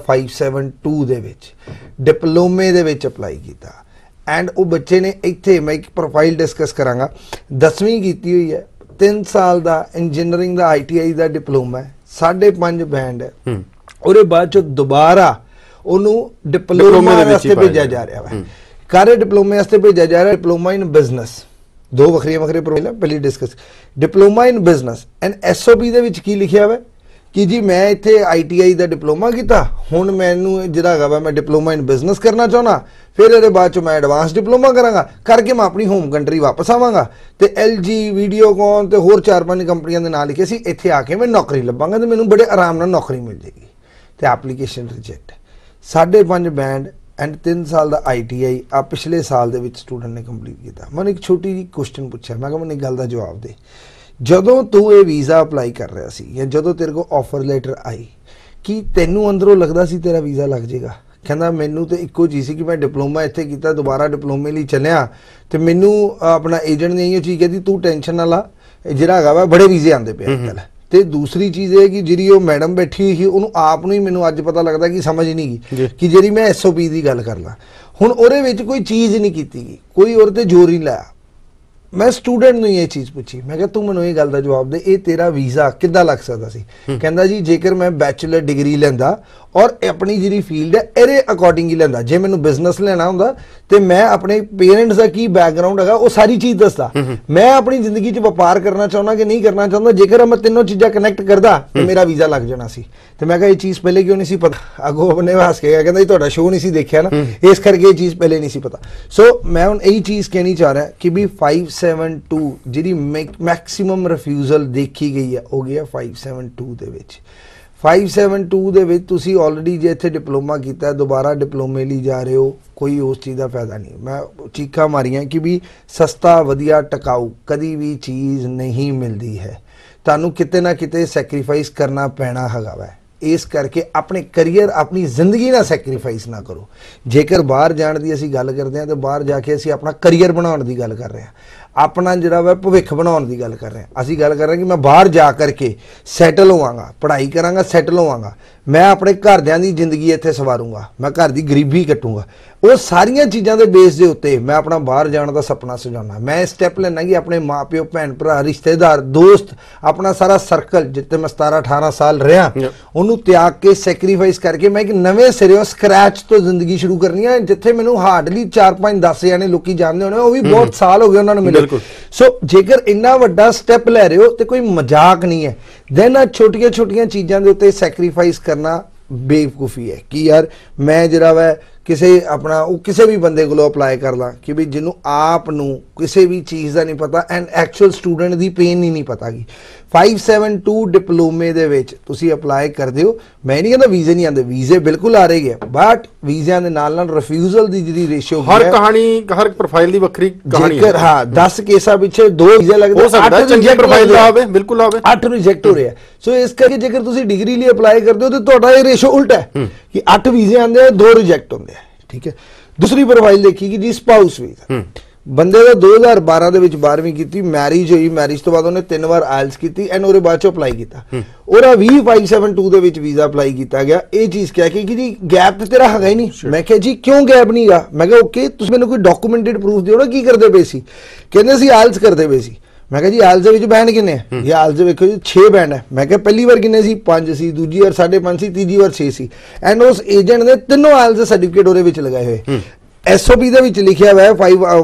572 ਦੇ ਵਿੱਚ, ਡਿਪਲੋਮੇ ਦੇ ਵਿੱਚ ਅਪਲਾਈ ਕੀਤਾ, ਐਂਡ ਉਹ ਬੱਚੇ ਨੇ ਇੱਥੇ, ਮੈਂ ਇੱਕ ਪ੍ਰੋਫਾਈਲ ਡਿਸਕਸ ਕਰਾਂਗਾ, 10ਵੀਂ ਕੀਤੀ ਹੋਈ ਹੈ, 3 ਸਾਲ ਦਾ ਇੰਜੀਨੀਅਰਿੰਗ ਦਾ ITI ਦਾ ਡਿਪਲੋਮਾ ਹੈ, 5.5 ਬੈਂਡ ਹੈ, ਉਹਦੇ ਬਾਅਦ ਚ ਦੁਬਾਰਾ ਉਹਨੂੰ ਡਿਪਲੋਮਾ ਵਾਸਤੇ ਭੇਜਿਆ ਜਾ ਰਿਹਾ ਹੈ। ਕਾਰੇ ਡਿਪਲੋਮੇ ਵਾਸਤੇ ਭੇਜਿਆ ਜਾ ਰਿਹਾ, ਡਿਪਲੋਮਾ ਇਨ ਬਿਜ਼ਨਸ, ਦੋ ਵੱਖਰੇ ਪ੍ਰੋਫਾਈਲ ਪਹਿਲੀ discuss, diploma in business and SOP ਦੇ ਵਿੱਚ ਕੀ ਲਿਖਿਆ ਹੋਇਆ ਕਿ ਜੀ ਮੈਂ ਇੱਥੇ ITI ਦਾ ਡਿਪਲੋਮਾ ਕੀਤਾ, ਹੁਣ ਮੈਨੂੰ ਜਿਹੜਾ ਹੈਗਾ ਵਾ ਮੈਂ ਡਿਪਲੋਮਾ ਇਨ ਬਿਜ਼ਨਸ ਕਰਨਾ ਚਾਹੁੰਦਾ, ਫਿਰ ਇਹਦੇ ਬਾਅਦ ਚ ਮੈਂ ਐਡਵਾਂਸ ਡਿਪਲੋਮਾ ਕਰਾਂਗਾ, ਕਰਕੇ ਮੈਂ ਆਪਣੀ ਹੋਮ ਕੰਟਰੀ ਵਾਪਸ ਆਵਾਂਗਾ ਤੇ LG ਵੀਡੀਓਕੌਨ ਤੇ ਹੋਰ 4-5 ਕੰਪਨੀਆਂ ਦੇ ਨਾਂ ਲਿਖੇ ਸੀ, ਇੱਥੇ ਆ ਕੇ ਮੈਂ ਨੌਕਰੀ ਲੱਭਾਂਗਾ ਤੇ ਮੈਨੂੰ ਬੜੇ ਆਰਾਮ ਨਾਲ ਨੌਕਰੀ ਮਿਲ ਜਾਏਗੀ, ਤੇ ਐਪਲੀਕੇਸ਼ਨ ਰਿਜੈਕਟ। 5.5 ਬੈਂਡ ਐਂਡ 3 ਸਾਲ ਦਾ ITI ਆ ਪਿਛਲੇ ਸਾਲ ਦੇ ਵਿੱਚ ਸਟੂਡੈਂਟ ਨੇ ਕੰਪਲੀਟ ਕੀਤਾ। ਮੈਨੂੰ ਇੱਕ ਛੋਟੀ ਜਿਹੀ ਕੁਐਸਚਨ ਪੁੱਛਿਆ, ਮੈਂ ਕਿਹਾ ਮੈਨੂੰ ਇੱਕ ਗੱਲ ਦਾ ਜਵਾਬ ਦੇ, ਜਦੋਂ ਤੂੰ ਇਹ ਵੀਜ਼ਾ ਅਪਲਾਈ ਕਰ ਰਿਹਾ ਸੀ ਜਾਂ ਜਦੋਂ ਤੇਰੇ ਕੋਲ ਆਫਰ ਲੈਟਰ ਆਈ, ਕੀ ਤੈਨੂੰ ਅੰਦਰੋਂ ਲੱਗਦਾ ਸੀ ਤੇਰਾ ਵੀਜ਼ਾ ਲੱਗ ਜਾਏਗਾ? ਕਹਿੰਦਾ ਮੈਨੂੰ ਤੇ ਇੱਕੋ ਚੀਜ਼ ਸੀ ਕਿ ਮੈਂ ਡਿਪਲੋਮਾ ਇੱਥੇ ਕੀਤਾ, ਦੁਬਾਰਾ ਡਿਪਲੋਮੇ ਲਈ ਚੱਲਿਆ ਤੇ ਮੈਨੂੰ ਆਪਣਾ ਏਜੰਟ ਨੇ ਇਹੋ ਚੀਜ਼ ਕਹਿੰਦੀ ਤੂੰ ਟੈਨਸ਼ਨ ਨਾ ਲਾ, ਜਿਹੜਾ ਹੈਗਾ ਵਾ ਬੜੇ ਵੀਜ਼ੇ ਆਉਂਦੇ ਪਏ ਅੱਜ ਕੱਲ੍ਹ। ਤੇ ਦੂਸਰੀ ਚੀਜ਼ ਇਹ ਕਿ ਜਿਹੜੀ ਉਹ ਮੈਡਮ ਬੈਠੀ ਸੀ ਉਹਨੂੰ ਆਪ ਨੂੰ ਹੀ ਮੈਨੂੰ ਅੱਜ ਪਤਾ ਲੱਗਦਾ ਕਿ ਸਮਝ ਨਹੀਂ ਗਈ ਕਿ ਜਿਹੜੀ ਮੈਂ SOP ਦੀ ਗੱਲ ਕਰ ਲਾਂ, ਹੁਣ ਉਹਦੇ ਵਿੱਚ ਕੋਈ ਚੀਜ਼ ਨਹੀਂ ਕੀਤੀ ਗਈ, ਕੋਈ ਉਹਦੇ ਤੇ ਜ਼ੋਰ ਨਹੀਂ ਲਾਇਆ। ਮੈਂ ਸਟੂਡੈਂਟ ਨੂੰ ਇਹ ਚੀਜ਼ ਪੁੱਛੀ, ਮੈਂ ਕਿਹਾ ਤੂੰ ਮੈਨੂੰ ਇਹ ਗੱਲ ਦਾ ਜਵਾਬ ਦੇ, ਇਹ ਤੇਰਾ ਵੀਜ਼ਾ ਕਿੱਦਾਂ ਲੱਗ ਸਕਦਾ ਸੀ? ਕਹਿੰਦਾ ਜੀ ਜੇਕਰ ਮੈਂ ਬੈਚਲਰ ਡਿਗਰੀ ਲੈਂਦਾ ਔਰ ਆਪਣੀ ਜਿਹੜੀ ਫੀਲਡ ਹੈ ਇਹਦੇ ਅਕੋਰਡਿੰਗ ਹੀ ਲੈਂਦਾ, ਜੇ ਮੈਨੂੰ ਬਿਜ਼ਨਸ ਲੈਣਾ ਹੁੰਦਾ ਤੇ ਮੈਂ ਆਪਣੇ ਪੇਰੈਂਟਸ ਦਾ ਕੀ ਬੈਕਗਰਾਉਂਡ ਹੈਗਾ ਉਹ ਸਾਰੀ ਚੀਜ਼ ਦੱਸਦਾ, ਮੈਂ ਆਪਣੀ ਜ਼ਿੰਦਗੀ 'ਚ ਵਪਾਰ ਕਰਨਾ ਚਾਹੁੰਦਾ ਕਿ ਨਹੀਂ ਕਰਨਾ ਚਾਹੁੰਦਾ, ਜੇਕਰ ਮੈਂ ਤਿੰਨੋਂ ਚੀਜ਼ਾਂ ਕਨੈਕਟ ਕਰਦਾ ਤੇ ਮੇਰਾ ਵੀਜ਼ਾ ਲੱਗ ਜਾਣਾ ਸੀ। ਤੇ ਮੈਂ ਕਿਹਾ ਇਹ ਚੀਜ਼ ਪਹਿਲੇ ਕਿਉਂ ਨਹੀਂ ਸੀ ਪਤਾ? ਅੱਗੋਂ ਆਪਣੇ ਹੱਸ ਕੇ ਕਹਿੰਦਾ ਜੀ ਤੁਹਾਡਾ ਸ਼ੋਅ ਨਹੀਂ ਸੀ ਦੇਖਿਆ ਨਾ, ਇਸ ਕਰਕੇ ਇਹ ਚੀਜ਼ ਪਹਿਲੇ ਨਹੀਂ ਸੀ ਪਤਾ। ਸੋ ਮੈਂ ਹੁਣ ਇਹੀ ਚੀਜ਼ ਕਹਿਣੀ ਚਾਹ ਰਿਹਾ ਕਿ ਵੀ 572 ਜਿਹੜੀ ਮੈਕਸਿਮਮ ਰਿਫਿਊਜ਼ਲ ਦੇਖੀ ਗਈ ਹੈ ਹੋ ਗਿਆ 572 ਦੇ ਵਿੱਚ। 572 ਦੇ ਵਿੱਚ ਤੁਸੀਂ ਆਲਰੇਡੀ ਜੇ ਇੱਥੇ ਡਿਪਲੋਮਾ ਕੀਤਾ, ਦੁਬਾਰਾ ਡਿਪਲੋਮੇ ਲਈ ਜਾ ਰਹੇ ਹੋ, ਕੋਈ ਉਸ ਚੀਜ਼ ਦਾ ਫਾਇਦਾ ਨਹੀਂ। ਮੈਂ ਚੀਖਾਂ ਮਾਰੀਆਂ ਕਿ ਵੀ ਸਸਤਾ ਵਧੀਆ ਟਿਕਾਊ ਕਦੀ ਵੀ ਚੀਜ਼ ਨਹੀਂ ਮਿਲਦੀ ਹੈ, ਤੁਹਾਨੂੰ ਕਿਤੇ ਨਾ ਕਿਤੇ ਸੈਕਰੀਫਾਈਸ ਕਰਨਾ ਪੈਣਾ ਹੈਗਾ ਵਾ। ਇਸ ਕਰਕੇ ਆਪਣੇ ਕਰੀਅਰ ਆਪਣੀ ਜ਼ਿੰਦਗੀ ਨਾਲ ਸੈਕਰੀਫਾਈਸ ਨਾ ਕਰੋ। ਜੇਕਰ ਬਾਹਰ ਜਾਣ ਦੀ ਅਸੀਂ ਗੱਲ ਕਰਦੇ ਹਾਂ ਤਾਂ ਬਾਹਰ ਜਾ ਕੇ ਅਸੀਂ ਆਪਣਾ ਕਰੀਅਰ ਬਣਾਉਣ ਦੀ ਗੱਲ ਕਰ ਰਹੇ ਹਾਂ, ਆਪਣਾ ਜਿਹੜਾ ਵਾ ਭਵਿੱਖ ਬਣਾਉਣ ਦੀ ਗੱਲ ਕਰ ਰਹੇ ਹਾਂ। ਅਸੀਂ ਗੱਲ ਕਰ ਰਹੇ ਹਾਂ ਕਿ ਮੈਂ ਬਾਹਰ ਜਾ ਕਰਕੇ ਸੈਟਲ ਹੋਵਾਂਗਾ, ਪੜ੍ਹਾਈ ਕਰਾਂਗਾ, ਸੈਟਲ ਹੋਵਾਂਗਾ, ਮੈਂ ਆਪਣੇ ਘਰਦਿਆਂ ਦੀ ਜ਼ਿੰਦਗੀ ਇੱਥੇ ਸਵਾਰੂੰਗਾ, ਮੈਂ ਘਰ ਦੀ ਗਰੀਬੀ ਕੱਟੂੰਗਾ। ਉਹ ਸਾਰੀਆਂ ਚੀਜ਼ਾਂ ਦੇ ਬੇਸ ਦੇ ਉੱਤੇ ਮੈਂ ਆਪਣਾ ਬਾਹਰ ਜਾਣ ਦਾ ਸੁਪਨਾ ਸਜਾਉਣਾ। ਮੈਂ ਸਟੈਪ ਲੈਣਾ ਕਿ ਆਪਣੇ ਮਾਪਿਓ, ਭੈਣ ਭਰਾ, ਰਿਸ਼ਤੇਦਾਰ, ਦੋਸਤ, ਆਪਣਾ ਸਾਰਾ ਸਰਕਲ ਜਿੱਥੇ ਮੈਂ 17-18 ਸਾਲ ਰਿਹਾ ਉਹਨੂੰ ਤਿਆਗ ਕੇ ਸੈਕਰੀਫਾਈਸ ਕਰਕੇ ਮੈਂ ਇੱਕ ਨਵੇਂ ਸਿਰਿਓਂ ਸਕ੍ਰੈਚ ਤੋਂ ਜ਼ਿੰਦਗੀ ਸ਼ੁਰੂ ਕਰਨੀ ਹੈ, ਜਿੱਥੇ ਮੈਨੂੰ ਹਾਰਡਲੀ 4-5-10 ਜਾਣੇ ਲੋਕੀ ਜਾਣਦੇ ਹੋਣੇ, ਉਹ ਵੀ ਬਹੁਤ ਸਾਲ ਹੋ ਗਏ ਉਹਨਾਂ ਨੂੰ ਮਿਲੇ। ਸੋ ਜੇਕਰ ਇੰਨਾ ਵੱਡਾ ਸਟੈਪ ਲੈ ਰਹੇ ਹੋ ਤੇ ਕੋਈ ਮਜ਼ਾਕ ਨਹੀਂ ਹੈ। ਦੈਨ ਆ ਛੋਟੀਆਂ ਚੀਜ਼ਾਂ ਦੇ ਉੱਤੇ ਸੈਕਰੀਫਾਈਸ ਕਰਨਾ ਬੇਵਕੂਫੀ ਹੈ ਕਿ ਯਾਰ ਮੈਂ ਜਿਹੜਾ ਵਾ ਕਿਸੇ ਆਪਣਾ ਉਹ ਕਿਸੇ ਵੀ ਬੰਦੇ ਕੋਲੋਂ ਅਪਲਾਈ ਕਰ ਲਾਂ ਕਿ ਵੀ ਜਿਹਨੂੰ ਆਪ ਨੂੰ ਕਿਸੇ ਵੀ ਚੀਜ਼ ਦਾ ਨਹੀਂ ਪਤਾ ਐਂਡ ਐਕਚੁਅਲ ਸਟੂਡੈਂਟ ਦੀ ਪੇਨ ਹੀ ਨਹੀਂ ਪਤਾ ਗੀ। 572 ਡਿਪਲੋਮੇ ਦੇ ਵਿੱਚ ਤੁਸੀਂ ਅਪਲਾਈ ਕਰਦੇ ਹੋ, ਮੈਂ ਨਹੀਂ ਕਹਿੰਦਾ ਵੀਜ਼ੇ ਨਹੀਂ ਆਉਂਦੇ, ਵੀਜ਼ੇ ਬਿਲਕੁਲ ਆ ਰਹੇ ਹੈ, ਬਟ ਵੀਜ਼ਿਆਂ ਦੇ ਨਾਲ ਰਿਫਿਊਜ਼ਲ ਦੀ ਜਿਹੜੀ ਰੇਸ਼ੋ ਹਰ ਕਹਾਣੀ, ਹਰ ਪ੍ਰੋਫਾਈਲ ਦੀ ਵੱਖਰੀ ਕਹਾਣੀ ਹੈ। ਹਾਂ 10 ਕੇਸਾਂ ਪਿੱਛੇ 2 ਵੀਜ਼ੇ ਲੱਗਦੇ, 8 ਚੰਗੀ ਪ੍ਰੋਫਾਈਲ ਦਾ ਆਵੇ, ਬਿਲਕੁਲ ਆਵੇ, 8 ਰਿਜੈਕਟ ਹੋ ਰਿਹਾ। ਸੋ ਇਸ ਕਰਕੇ ਜੇਕਰ ਤੁਸੀਂ ਡਿਗਰੀ ਲਈ ਅਪਲਾਈ ਕਰਦੇ ਹੋ ਤਾਂ ਤੁਹਾਡਾ ਇਹ ਰੇਸ਼ੋ ਉਲਟਾ ਹੈ ਕਿ 8 ਵੀਜ਼ੇ ਆਉਂਦੇ ਆ, 2 ਰਿਜੈਕਟ ਹੁੰਦੇ ਆ। ਠੀਕ ਹੈ। ਦੂਸਰੀ ਪ੍ਰੋਫਾਈਲ ਦੇਖੀ ਕਿ ਜੀ ਸਪਾਊਸ ਵੀਜ਼ਾ, ਬੰਦੇ ਦਾ 2012 ਦੇ ਵਿੱਚ 12ਵੀਂ ਕੀਤੀ, ਮੈਰਿਜ ਹੋਈ, ਮੈਰਿਜ ਤੋਂ ਬਾਅਦ ਉਹਨੇ 3 ਵਾਰ ਆਇਲਸ ਕੀਤੀ ਐਂਡ ਉਹਦੇ ਬਾਅਦ ਚ ਅਪਲਾਈ ਕੀਤਾ, ਉਹਦਾ 572 ਦੇ ਵਿੱਚ ਵੀਜ਼ਾ ਅਪਲਾਈ ਕੀਤਾ ਗਿਆ। ਇਹ ਚੀਜ਼ ਕਹਿ ਕੇ ਕਿ ਜੀ ਗੈਪ ਤੇ ਤੇਰਾ ਹੈਗਾ ਹੀ ਨਹੀਂ। ਮੈਂ ਕਿਹਾ ਜੀ ਕਿਉਂ ਗੈਪ ਨਹੀਂ ਗਾ? ਮੈਂ ਕਿਹਾ ਓਕੇ ਤੁਸੀਂ ਮੈਨੂੰ ਕੋਈ ਡਾਕੂਮੈਂਟਡ ਪ੍ਰੂਫ ਦਿਓ ਨਾ, ਕੀ ਕਰਦੇ ਪਏ ਸੀ? ਕਹਿੰਦੇ ਸੀ ਆਇਲਸ ਕਰਦੇ ਪਏ ਸੀ। ਮੈਂ ਕਿਹਾ ਜੀ ਆਇਲਸ ਦੇ ਵਿੱਚ ਬੈਂਡ ਕਿੰਨੇ ਆ? ਇਹ ਆਇਲਸ ਦੇ ਵੇਖੋ ਜੀ 6 ਬੈਂਡ ਹੈ। ਮੈਂ ਕਿਹਾ ਪਹਿਲੀ ਵਾਰ ਕਿੰਨੇ ਸੀ? 5 ਸੀ, ਦੂਜੀ ਵਾਰ 5.5 ਸੀ, ਤੀਜੀ ਵਾਰ 6 ਸੀ। ਐਂਡ ਉਸ ਏਜੰਟ ਨੇ ਤਿੰਨੋਂ ਆਇਲਸ ਦੇ ਸਰਟੀਫਿਕੇਟ ਉਹਦੇ ਵਿੱਚ ਲਗਾਏ ਹੋਏ। SOP ਦੇ ਵਿੱਚ ਲਿਖਿਆ ਹੋਇਆ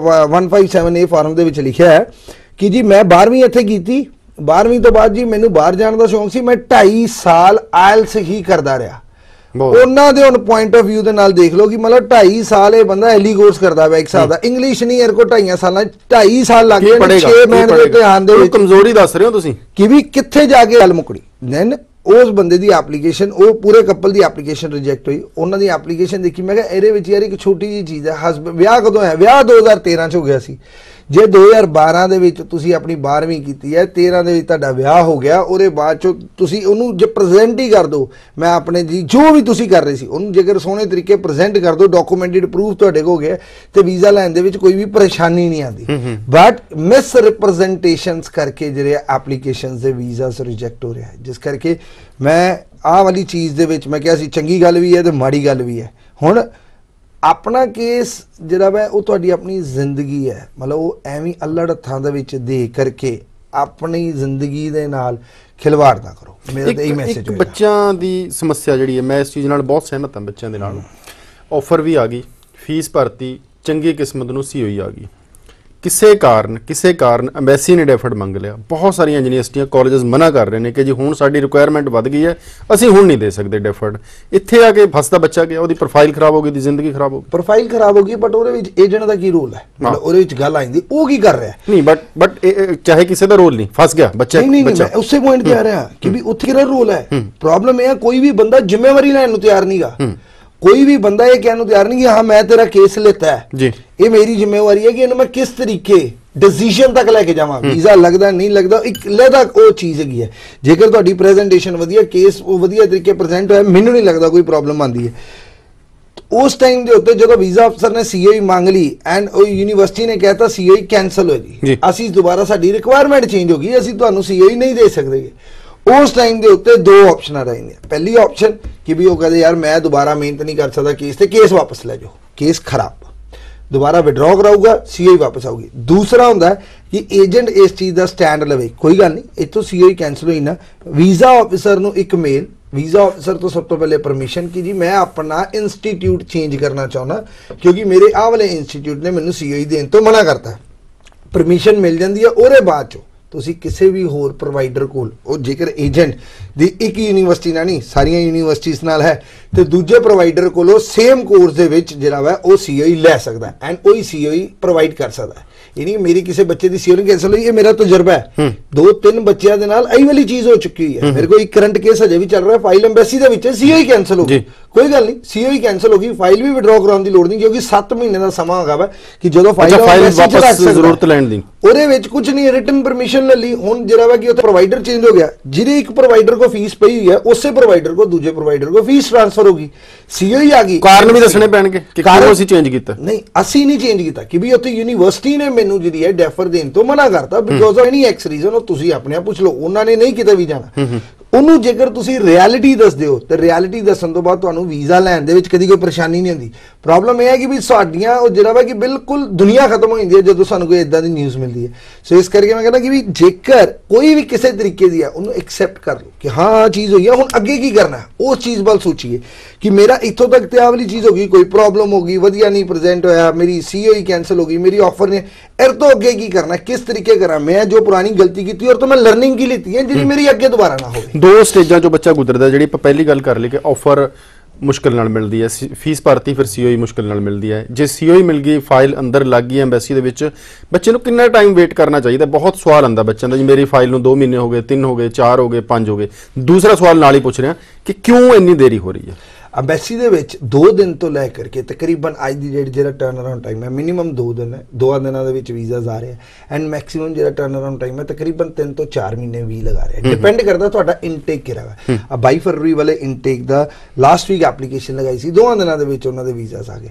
157A ਫਾਰਮ ਦੇ ਵਿੱਚ ਲਿਖਿਆ ਹੈ ਕਿ ਜੀ ਮੈਂ 12ਵੀਂ ਇੱਥੇ ਕੀਤੀ, 12ਵੀਂ ਤੋਂ ਬਾਅਦ ਜੀ ਮੈਨੂੰ ਬਾਹਰ ਜਾਣ ਦਾ ਸ਼ੌਂਕ ਸੀ, ਮੈਂ 2.5 ਸਾਲ ਆਇਲਸ ਹੀ ਕਰਦਾ ਰਿਹਾ। ਉਹਨਾਂ ਦੇ ਹੁਣ ਪੁਆਇੰਟ ਆਫ ਵਿਊ ਦੇ ਨਾਲ ਦੇਖ ਲਓ ਕਿ ਮਤਲਬ 2.5 ਸਾਲ ਇਹ ਬੰਦਾ ਐਲੀ ਕੋਰਸ ਕਰਦਾ ਵਾ, ਇੱਕ ਹਿਸਾਬ ਦਾ ਇੰਗਲਿਸ਼ ਨਹੀਂ ਯਾਰ ਕੋ 2.5 ਸਾਲਾਂ 2.5 ਸਾਲ ਲੱਗ ਗਏ 6 ਮਹੀਨੇ ਦੇ ਧਿਆਨ ਦੇ ਵਿੱਚ। ਕਮਜ਼ੋਰੀ ਦੱਸ ਰਹੇ ਹੋ ਤੁਸੀਂ ਕਿ ਵੀ ਕਿੱਥੇ ਜਾ ਕੇ ਗੱਲ ਮੁਕੜੀ। ਦੈਨ ਉਸ ਬੰਦੇ ਦੀ ਐਪਲੀਕੇਸ਼ਨ, ਉਹ ਪੂਰੇ ਕਪਲ ਦੀ ਐਪਲੀਕੇਸ਼ਨ ਰਿਜੈਕਟ ਹੋਈ। ਉਹਨਾਂ ਦੀ ਐਪਲੀਕੇਸ਼ਨ ਦੇਖੀ, ਮੈਂ ਕਿਹਾ ਇਹਦੇ ਵਿੱਚ ਯਾਰ ਇੱਕ ਛੋਟੀ ਜਿਹੀ ਚੀਜ਼ ਹੈ, ਵਿਆਹ ਕਦੋਂ ਹੈ? ਵਿਆਹ 2013 ਚ ਹੋ ਗਿਆ ਸੀ। ਜੇ 2012 ਦੇ ਵਿੱਚ ਤੁਸੀਂ ਆਪਣੀ 12ਵੀਂ ਕੀਤੀ ਹੈ, 13 ਦੇ ਵਿੱਚ ਤੁਹਾਡਾ ਵਿਆਹ ਹੋ ਗਿਆ, ਉਹਦੇ ਬਾਅਦ ਚੋਂ ਤੁਸੀਂ ਉਹਨੂੰ ਜੇ ਪ੍ਰੈਜ਼ੈਂਟ ਹੀ ਕਰ ਦਿਓ, ਮੈਂ ਆਪਣੇ ਜੀ ਜੋ ਵੀ ਤੁਸੀਂ ਕਰ ਰਹੇ ਸੀ ਉਹਨੂੰ ਜੇਕਰ ਸੋਹਣੇ ਤਰੀਕੇ ਪ੍ਰੈਜ਼ੈਂਟ ਕਰ ਦਿਓ, ਡਾਕੂਮੈਂਟਡ ਪ੍ਰੂਫ ਤੁਹਾਡੇ ਕੋਲ ਹੋ ਗਿਆ, ਤੇ ਵੀਜ਼ਾ ਲੈਣ ਦੇ ਵਿੱਚ ਕੋਈ ਵੀ ਪਰੇਸ਼ਾਨੀ ਨਹੀਂ ਆਉਂਦੀ। ਬਟ ਮਿਸ ਰਿਪਰੈਜ਼ੈਂਟੇਸ਼ਨਸ ਕਰਕੇ ਜਿਹੜੇ ਐਪਲੀਕੇਸ਼ਨਸ ਦੇ ਵੀਜ਼ਾਸ ਰਿਜੈਕਟ ਹੋ ਰਿਹਾ, ਜਿਸ ਕਰਕੇ ਮੈਂ ਆਹ ਵਾਲੀ ਚੀਜ਼ ਦੇ ਵਿੱਚ ਮੈਂ ਕਿਹਾ ਸੀ ਚੰਗੀ ਗੱਲ ਵੀ ਹੈ ਤੇ ਮਾੜੀ ਗੱਲ ਵੀ ਹੈ। ਹੁਣ ਆਪਣਾ ਕੇਸ ਜਿਹੜਾ ਵਾ ਉਹ ਤੁਹਾਡੀ ਆਪਣੀ ਜ਼ਿੰਦਗੀ ਹੈ, ਮਤਲਬ ਉਹ ਐਵੇਂ ਅੱਲੜ ਹੱਥਾਂ ਦੇ ਵਿੱਚ ਦੇ ਕਰਕੇ ਆਪਣੀ ਜ਼ਿੰਦਗੀ ਦੇ ਨਾਲ ਖਿਲਵਾੜ ਨਾ ਕਰੋ। ਮੇਰਾ ਤਾਂ ਇਹ ਮੈਸੇਜ ਹੈ। ਬੱਚਿਆਂ ਦੀ ਸਮੱਸਿਆ ਜਿਹੜੀ ਹੈ, ਮੈਂ ਇਸ ਚੀਜ਼ ਨਾਲ ਬਹੁਤ ਸਹਿਮਤ ਹਾਂ। ਬੱਚਿਆਂ ਦੇ ਨਾਲ ਆਫਰ ਵੀ ਆ ਗਈ, ਫੀਸ ਭਰਤੀ, ਚੰਗੀ ਕਿਸਮਤ ਨੂੰ COE ਆ ਗਈ, ਕਿਸੇ ਕਾਰਨ ਐਮਬੈਸੀ ਨੇ ਡੈਫਰਡ ਮੰਗ ਲਿਆ। ਬਹੁਤ ਸਾਰੀਆਂ ਯੂਨੀਵਰਸਿਟੀਆਂ ਕਾਲਜਸ ਮਨਾ ਕਰ ਰਹੇ ਨੇ ਕਿ ਜੀ ਹੁਣ ਸਾਡੀ ਰਿਕੁਆਇਰਮੈਂਟ ਵੱਧ ਗਈ ਹੈ, ਅਸੀਂ ਹੁਣ ਨਹੀਂ ਦੇ ਸਕਦੇ ਡੈਫਰਡ। ਇੱਥੇ ਆ ਕੇ ਫਸਦਾ ਬੱਚਾ ਗਿਆ, ਉਹਦੀ ਪ੍ਰੋਫਾਈਲ ਖਰਾਬ ਹੋ ਗਈ, ਉਹਦੀ ਜ਼ਿੰਦਗੀ ਖਰਾਬ ਹੋ ਗਈ। ਪ੍ਰੋਫਾਈਲ ਖਰਾਬ ਹੋ ਗਈ, ਬਟ ਉਹਦੇ ਵਿੱਚ ਏਜੰਟ ਦਾ ਕੀ ਰੋਲ ਹੈ? ਮਤਲਬ ਉਹਦੇ ਵਿੱਚ ਗੱਲ ਆਉਂਦੀ ਉਹ ਕੀ ਕਰ ਰਿਹਾ ਨਹੀਂ, ਬਟ ਚਾਹੇ ਕਿਸੇ ਦਾ ਰੋਲ ਨਹੀਂ, ਫਸ ਗਿਆ ਬੱਚਾ। ਨਹੀਂ, ਮੈਂ ਉਸੇ ਪੁਆਇੰਟ ਤੇ ਆ ਰਿਹਾ ਕਿ ਵੀ ਉੱਥੇ ਕਿਹੜਾ ਰੋਲ ਹੈ। ਪ੍ਰੋਬਲਮ ਇਹ ਹੈ ਕੋਈ ਵੀ ਬੰਦਾ ਜ਼ਿੰਮੇਵਾਰੀ ਲੈਣ ਨੂੰ ਤਿਆਰ ਨਹੀਂਗਾ। ਕੋਈ ਵੀ ਬੰਦਾ ਇਹ ਕਹਿਣ ਨੂੰ ਤਿਆਰ ਨਹੀਂ ਕਿ ਹਾਂ ਮੈਂ ਤੇਰਾ ਕੇਸ ਲੈਤਾ ਹੈ ਜੀ, ਇਹ ਮੇਰੀ ਜ਼ਿੰਮੇਵਾਰੀ ਹੈ ਕਿ ਇਹਨੂੰ ਮੈਂ ਕਿਸ ਤਰੀਕੇ ਡਿਸੀਜਨ ਤੱਕ ਲੈ ਕੇ ਜਾਵਾਂ। ਵੀਜ਼ਾ ਲੱਗਦਾ ਨਹੀਂ ਲੱਗਦਾ ਇੱਕ ਲਹਿਦਾ ਉਹ ਚੀਜ਼ ਹੈਗੀ ਹੈ। ਜੇਕਰ ਤੁਹਾਡੀ ਪ੍ਰੈਜੈਂਟੇਸ਼ਨ ਵਧੀਆ, ਕੇਸ ਉਹ ਵਧੀਆ ਤਰੀਕੇ ਪ੍ਰੈਜ਼ੈਂਟ ਹੋਇਆ, ਮੈਨੂੰ ਨਹੀਂ ਲੱਗਦਾ ਕੋਈ ਪ੍ਰੋਬਲਮ ਆਉਂਦੀ ਹੈ। ਉਸ ਟਾਈਮ ਦੇ ਉੱਤੇ ਜਦੋਂ ਵੀਜ਼ਾ ਅਫਸਰ ਨੇ COE ਮੰਗ ਲਈ ਐਂਡ ਉਹ ਯੂਨੀਵਰਸਿਟੀ ਨੇ ਕਹਿਤਾ COE ਕੈਂਸਲ ਹੋ ਜੀ, ਅਸੀਂ ਦੁਬਾਰਾ ਸਾਡੀ ਰਿਕੁਆਇਰਮੈਂਟ ਚੇਂਜ ਹੋ ਗਈ, ਅਸੀਂ ਤੁਹਾਨੂੰ COE ਨਹੀਂ ਦੇ ਸਕਦੇ। ਉਸ ਟਾਈਮ ਦੇ ਉੱਤੇ ਦੋ ਆਪਸ਼ਨਾਂ ਰਹਿੰਦੀਆਂ। ਪਹਿਲੀ ਆਪਸ਼ਨ ਕਿ ਵੀ ਉਹ ਕਹਿੰਦੇ ਯਾਰ ਮੈਂ ਦੁਬਾਰਾ ਮਿਹਨਤ ਨਹੀਂ ਕਰ ਸਕਦਾ ਕੇਸ ਤੇ, ਕੇਸ ਵਾਪਸ ਲੈ ਜਾਓ, ਕੇਸ ਖਰਾਬ, ਦੁਬਾਰਾ ਵਿਡਰਾਅ ਕਰਾਊਗਾ, COE ਵਾਪਸ ਆਊਗੀ। ਦੂਸਰਾ ਹੁੰਦਾ ਕਿ ਏਜੰਟ ਇਸ ਚੀਜ਼ ਦਾ ਸਟੈਂਡ ਲਵੇ, ਕੋਈ ਗੱਲ ਨਹੀਂ ਇੱਥੋਂ COE ਕੈਂਸਲ ਹੋਈ ਨਾ, ਵੀਜ਼ਾ ਆਫਿਸਰ ਨੂੰ ਇੱਕ ਮੇਲ, ਵੀਜ਼ਾ ਆਫਿਸਰ ਤੋਂ ਸਭ ਤੋਂ ਪਹਿਲੇ ਪਰਮਿਸ਼ਨ ਕਿ ਜੀ ਮੈਂ ਆਪਣਾ ਇੰਸਟੀਟਿਊਟ ਚੇਂਜ ਕਰਨਾ ਚਾਹੁੰਦਾ ਕਿਉਂਕਿ ਮੇਰੇ ਆਹ ਵਾਲੇ ਇੰਸਟੀਟਿਊਟ ਨੇ ਮੈਨੂੰ COE ਦੇਣ ਤੋਂ ਮਨਾ ਕਰਤਾ। ਪਰਮਿਸ਼ਨ ਮਿਲ ਜਾਂਦੀ ਹੈ। ਉਹਦੇ ਬਾਅਦ ਚੋਂ ਤੁਸੀਂ ਕਿਸੇ ਵੀ ਹੋਰ ਪ੍ਰੋਵਾਈਡਰ ਕੋਲ, ਉਹ ਜੇਕਰ ਏਜੰਟ ਦੀ ਇੱਕ ਯੂਨੀਵਰਸਿਟੀ ਨਾਲ ਨਹੀਂ ਸਾਰੀਆਂ ਯੂਨੀਵਰਸਿਟੀਜ਼ ਨਾਲ ਹੈ, ਤੇ ਦੂਜੇ ਪ੍ਰੋਵਾਈਡਰ ਕੋਲੋਂ ਸੇਮ ਕੋਰਸ ਦੇ ਵਿੱਚ ਜਿਹੜਾ ਵਾ ਉਹ COE ਲੈ ਸਕਦਾ ਐਂਡ ਉਹੀ COE ਪ੍ਰੋਵਾਈਡ ਕਰ ਸਕਦਾ। ਇਹ ਨਹੀਂ ਮੇਰੀ ਕਿਸੇ ਬੱਚੇ ਦੀ COE ਕੈਂਸਲ ਹੋਈ, ਇਹ ਮੇਰਾ ਤਜਰਬਾ ਹੈ। 2-3 ਬੱਚਿਆਂ ਦੇ ਨਾਲ ਇਹ ਵਾਲੀ ਚੀਜ਼ ਹੋ ਚੁੱਕੀ ਹੋਈ ਹੈ। ਮੇਰੇ ਕੋਲ ਇੱਕ ਕਰੰਟ ਕੇਸ ਅਜੇ ਵੀ ਚੱਲ ਰਿਹਾ, ਫਾਈਲ ਐਮਬੈਸੀ ਦੇ ਵਿੱਚ COE ਕੈਂਸਲ ਹੋ ਗਈ, ਕੋਈ ਗੱਲ ਨਹੀਂ COE ਕੈਂਸਲ ਹੋ ਗਈ, ਫਾਈਲ ਵੀ ਵਿਡਰਾਅ ਕਰਾਉਣ ਦੀ ਲੋੜ ਨਹੀਂ ਕਿਉਂਕਿ 7 ਮਹੀਨੇ ਦਾ ਸਮਾਂ ਹੈਗਾ ਵਾ ਕਿ ਜਦੋਂ ਫਾਈਲ ਵਾਪਸ ਜ਼ਰੂਰਤ ਲੈਣ ਦੀ, ਉਹਦੇ ਵਿੱਚ ਕੁਝ ਨਹੀਂ, ਰਿਟਨ ਪਰਮਿਸ਼ਨ ਲੈ ਲਈ। ਹੁਣ ਜਿਹੜਾ ਵਾ ਕਿ ਉੱਥੇ ਪ੍ਰੋਵਾਈਡਰ ਚੇਂਜ ਹੋ ਗਿਆ, ਜਿਹਦੇ ਇੱਕ ਪ੍ਰੋਵਾਈਡਰ ਕੋ ਫੀਸ ਪਈ ਹੋਈ ਹੈ ਉਸੇ ਪ੍ਰੋਵਾਈਡਰ ਕੋ ਦੂਜੇ ਪ੍ਰੋਵਾਈਡਰ ਕੋ ਫੀਸ ਟ੍ਰਾਂਸਫਰ ਹੋ ਗਈ, COE ਆ ਗਈ। ਕਾਰਨ ਵੀ ਦੱਸਣੇ ਪੈਣਗੇ ਕਿ ਕਿਉਂ ਅਸੀਂ ਚੇਂਜ ਕੀਤਾ। ਨਹੀਂ, ਅਸੀਂ ਨਹੀਂ ਚੇਂਜ ਕੀਤਾ ਕਿ ਵੀ ਉੱਥੇ ਯੂਨੀਵਰਸਿਟੀ ਨੇ ਮੈਨੂੰ ਜਿਹੜੀ ਹੈ ਡੈਫਰ ਦੇਣ ਤੋਂ ਮਨਾ ਕਰਤਾ because of any X reason. ਉਹ ਤੁਸੀਂ ਆਪਣੇ ਆਪ ਪੁੱਛ ਲਓ, ਉਹਨਾਂ ਨੇ ਨਹੀਂ ਕਿਤੇ ਵੀ ਜਾਣਾ। ਉਹਨੂੰ ਜੇਕਰ ਤੁਸੀਂ ਰਿਐਲਿਟੀ ਦੱਸਦੇ ਹੋ ਤੇ ਰਿਐਲਿਟੀ ਦੱਸਣ ਤੋਂ ਬਾਅਦ ਤੁਹਾਨੂੰ ਵੀਜ਼ਾ ਲੈਣ ਦੇ ਵਿੱਚ ਕਦੀ ਕੋਈ ਪਰੇਸ਼ਾਨੀ ਨਹੀਂ ਹੁੰਦੀ। ਪ੍ਰੋਬਲਮ ਇਹ ਹੈ ਕਿ ਵੀ ਸਾਡੀਆਂ ਉਹ ਜਿਹੜਾ ਵਾ ਕਿ ਬਿਲਕੁਲ ਦੁਨੀਆ ਖਤਮ ਹੋ ਜਾਂਦੀ ਹੈ ਜਦੋਂ ਸਾਨੂੰ ਕੋਈ ਇਦਾਂ ਦੀ ਨਿਊਜ਼ ਮਿਲਦੀ ਹੈ। ਸੋ ਇਸ ਕਰਕੇ ਮੈਂ ਕਹਿੰਦਾ ਕਿ ਵੀ ਜੇਕਰ ਕੋਈ ਵੀ ਕਿਸੇ ਤਰੀਕੇ ਦੀ ਹੈ ਉਹਨੂੰ ਐਕਸੈਪਟ ਕਰ ਲਓ ਕਿ ਹਾਂ ਆਹ ਚੀਜ਼ ਹੋਈ ਹੈ, ਹੁਣ ਅੱਗੇ ਕੀ ਕਰਨਾ ਉਸ ਚੀਜ਼ ਵੱਲ ਸੋਚੀਏ ਕਿ ਮੇਰਾ ਇੱਥੋਂ ਤੱਕ ਤੇ ਆਹ ਵਾਲੀ ਚੀਜ਼ ਹੋ ਗਈ, ਕੋਈ ਪ੍ਰੋਬਲਮ ਹੋ ਗਈ, ਵਧੀਆ ਨਹੀਂ ਪ੍ਰੈਜ਼ੈਂਟ ਹੋਇਆ, ਮੇਰੀ COE ਕੈਂਸਲ ਹੋ ਗਈ, ਮੇਰੀ ਆਫਰ ਨੇ, ਇਹ ਤੋਂ ਅੱਗੇ ਕੀ ਕਰਨਾ, ਕਿਸ ਤਰੀਕੇ ਕਰਾਂ, ਮੈਂ ਜੋ ਪੁਰਾਣੀ ਗਲਤੀ ਕੀਤੀ ਔਰ ਤੋਂ ਮੈਂ ਲਰਨਿੰਗ ਕੀ ਲਿੱਤੀ ਹੈ ਜਿਹੜੀ ਮੇਰੀ ਅੱਗੇ ਦੁਬਾਰਾ ਨਾ ਹੋਵੇ। ਦੋ ਸਟੇਜਾਂ ਚੋਂ ਬੱਚਾ ਗੁਜ਼ਰਦਾ, ਜਿਹੜੀ ਆਪਾਂ ਪਹਿਲੀ ਗੱਲ ਕਰ ਲਈ ਕਿ ਆਫਰ ਮੁਸ਼ਕਿਲ ਨਾਲ ਮਿਲਦੀ ਹੈ, ਫੀਸ ਭਰਤੀ, ਫਿਰ COE ਮੁਸ਼ਕਿਲ ਨਾਲ ਮਿਲਦੀ ਹੈ। ਜੇ COE ਮਿਲ ਗਈ, ਫਾਈਲ ਅੰਦਰ ਲੱਗ ਗਈ ਐਮਬੈਸੀ ਦੇ ਵਿੱਚ, ਬੱਚੇ ਨੂੰ ਕਿੰਨਾ ਟਾਈਮ ਵੇਟ ਕਰਨਾ ਚਾਹੀਦਾ? ਬਹੁਤ ਸਵਾਲ ਆਉਂਦਾ ਬੱਚਿਆਂ ਦਾ ਜੀ, ਮੇਰੀ ਫਾਈਲ ਨੂੰ 2 ਮਹੀਨੇ ਹੋ ਗਏ, 3 ਹੋ ਗਏ, 4 ਹੋ ਗਏ, 5 ਹੋ ਗਏ। ਦੂਸਰਾ ਸਵਾਲ ਨਾਲ ਹੀ ਪੁੱਛ ਰਿਹਾ ਕਿ ਕਿਉਂ ਇੰਨੀ ਦੇਰੀ ਹੋ ਰਹੀ ਹੈ? ਐਮਬੈਸੀ ਦੇ ਵਿੱਚ 2 ਦਿਨ ਤੋਂ ਲੈ ਕਰਕੇ ਤਕਰੀਬਨ ਅੱਜ ਦੀ ਡੇਟ ਜਿਹੜਾ ਟਰਨ ਅਰਾਊਂਡ ਟਾਈਮ ਹੈ ਮਿਨੀਮਮ 2 ਦਿਨ ਹੈ। 2 ਦਿਨਾਂ ਦੇ ਵਿੱਚ ਵੀਜ਼ਾਸ ਆ ਰਹੇ ਐਂਡ ਮੈਕਸਿਮਮ ਜਿਹੜਾ ਟਰਨ ਅਰਾਊਂਡ ਟਾਈਮ ਹੈ ਤਕਰੀਬਨ 3 ਤੋਂ 4 ਮਹੀਨੇ ਵੀ ਲਗਾ ਰਿਹਾ। ਡਿਪੈਂਡ ਕਰਦਾ ਤੁਹਾਡਾ ਇਨਟੇਕ ਕਿਹੜਾ ਹੈ। 22 ਫਰਵਰੀ ਵਾਲੇ ਇਨਟੇਕ ਦਾ ਲਾਸਟ ਵੀਕ ਐਪਲੀਕੇਸ਼ਨ ਲਗਾਈ ਸੀ, 2 ਦਿਨਾਂ ਦੇ ਵਿੱਚ ਉਹਨਾਂ ਦੇ ਵੀਜ਼ਾਸ ਆ ਗਏ।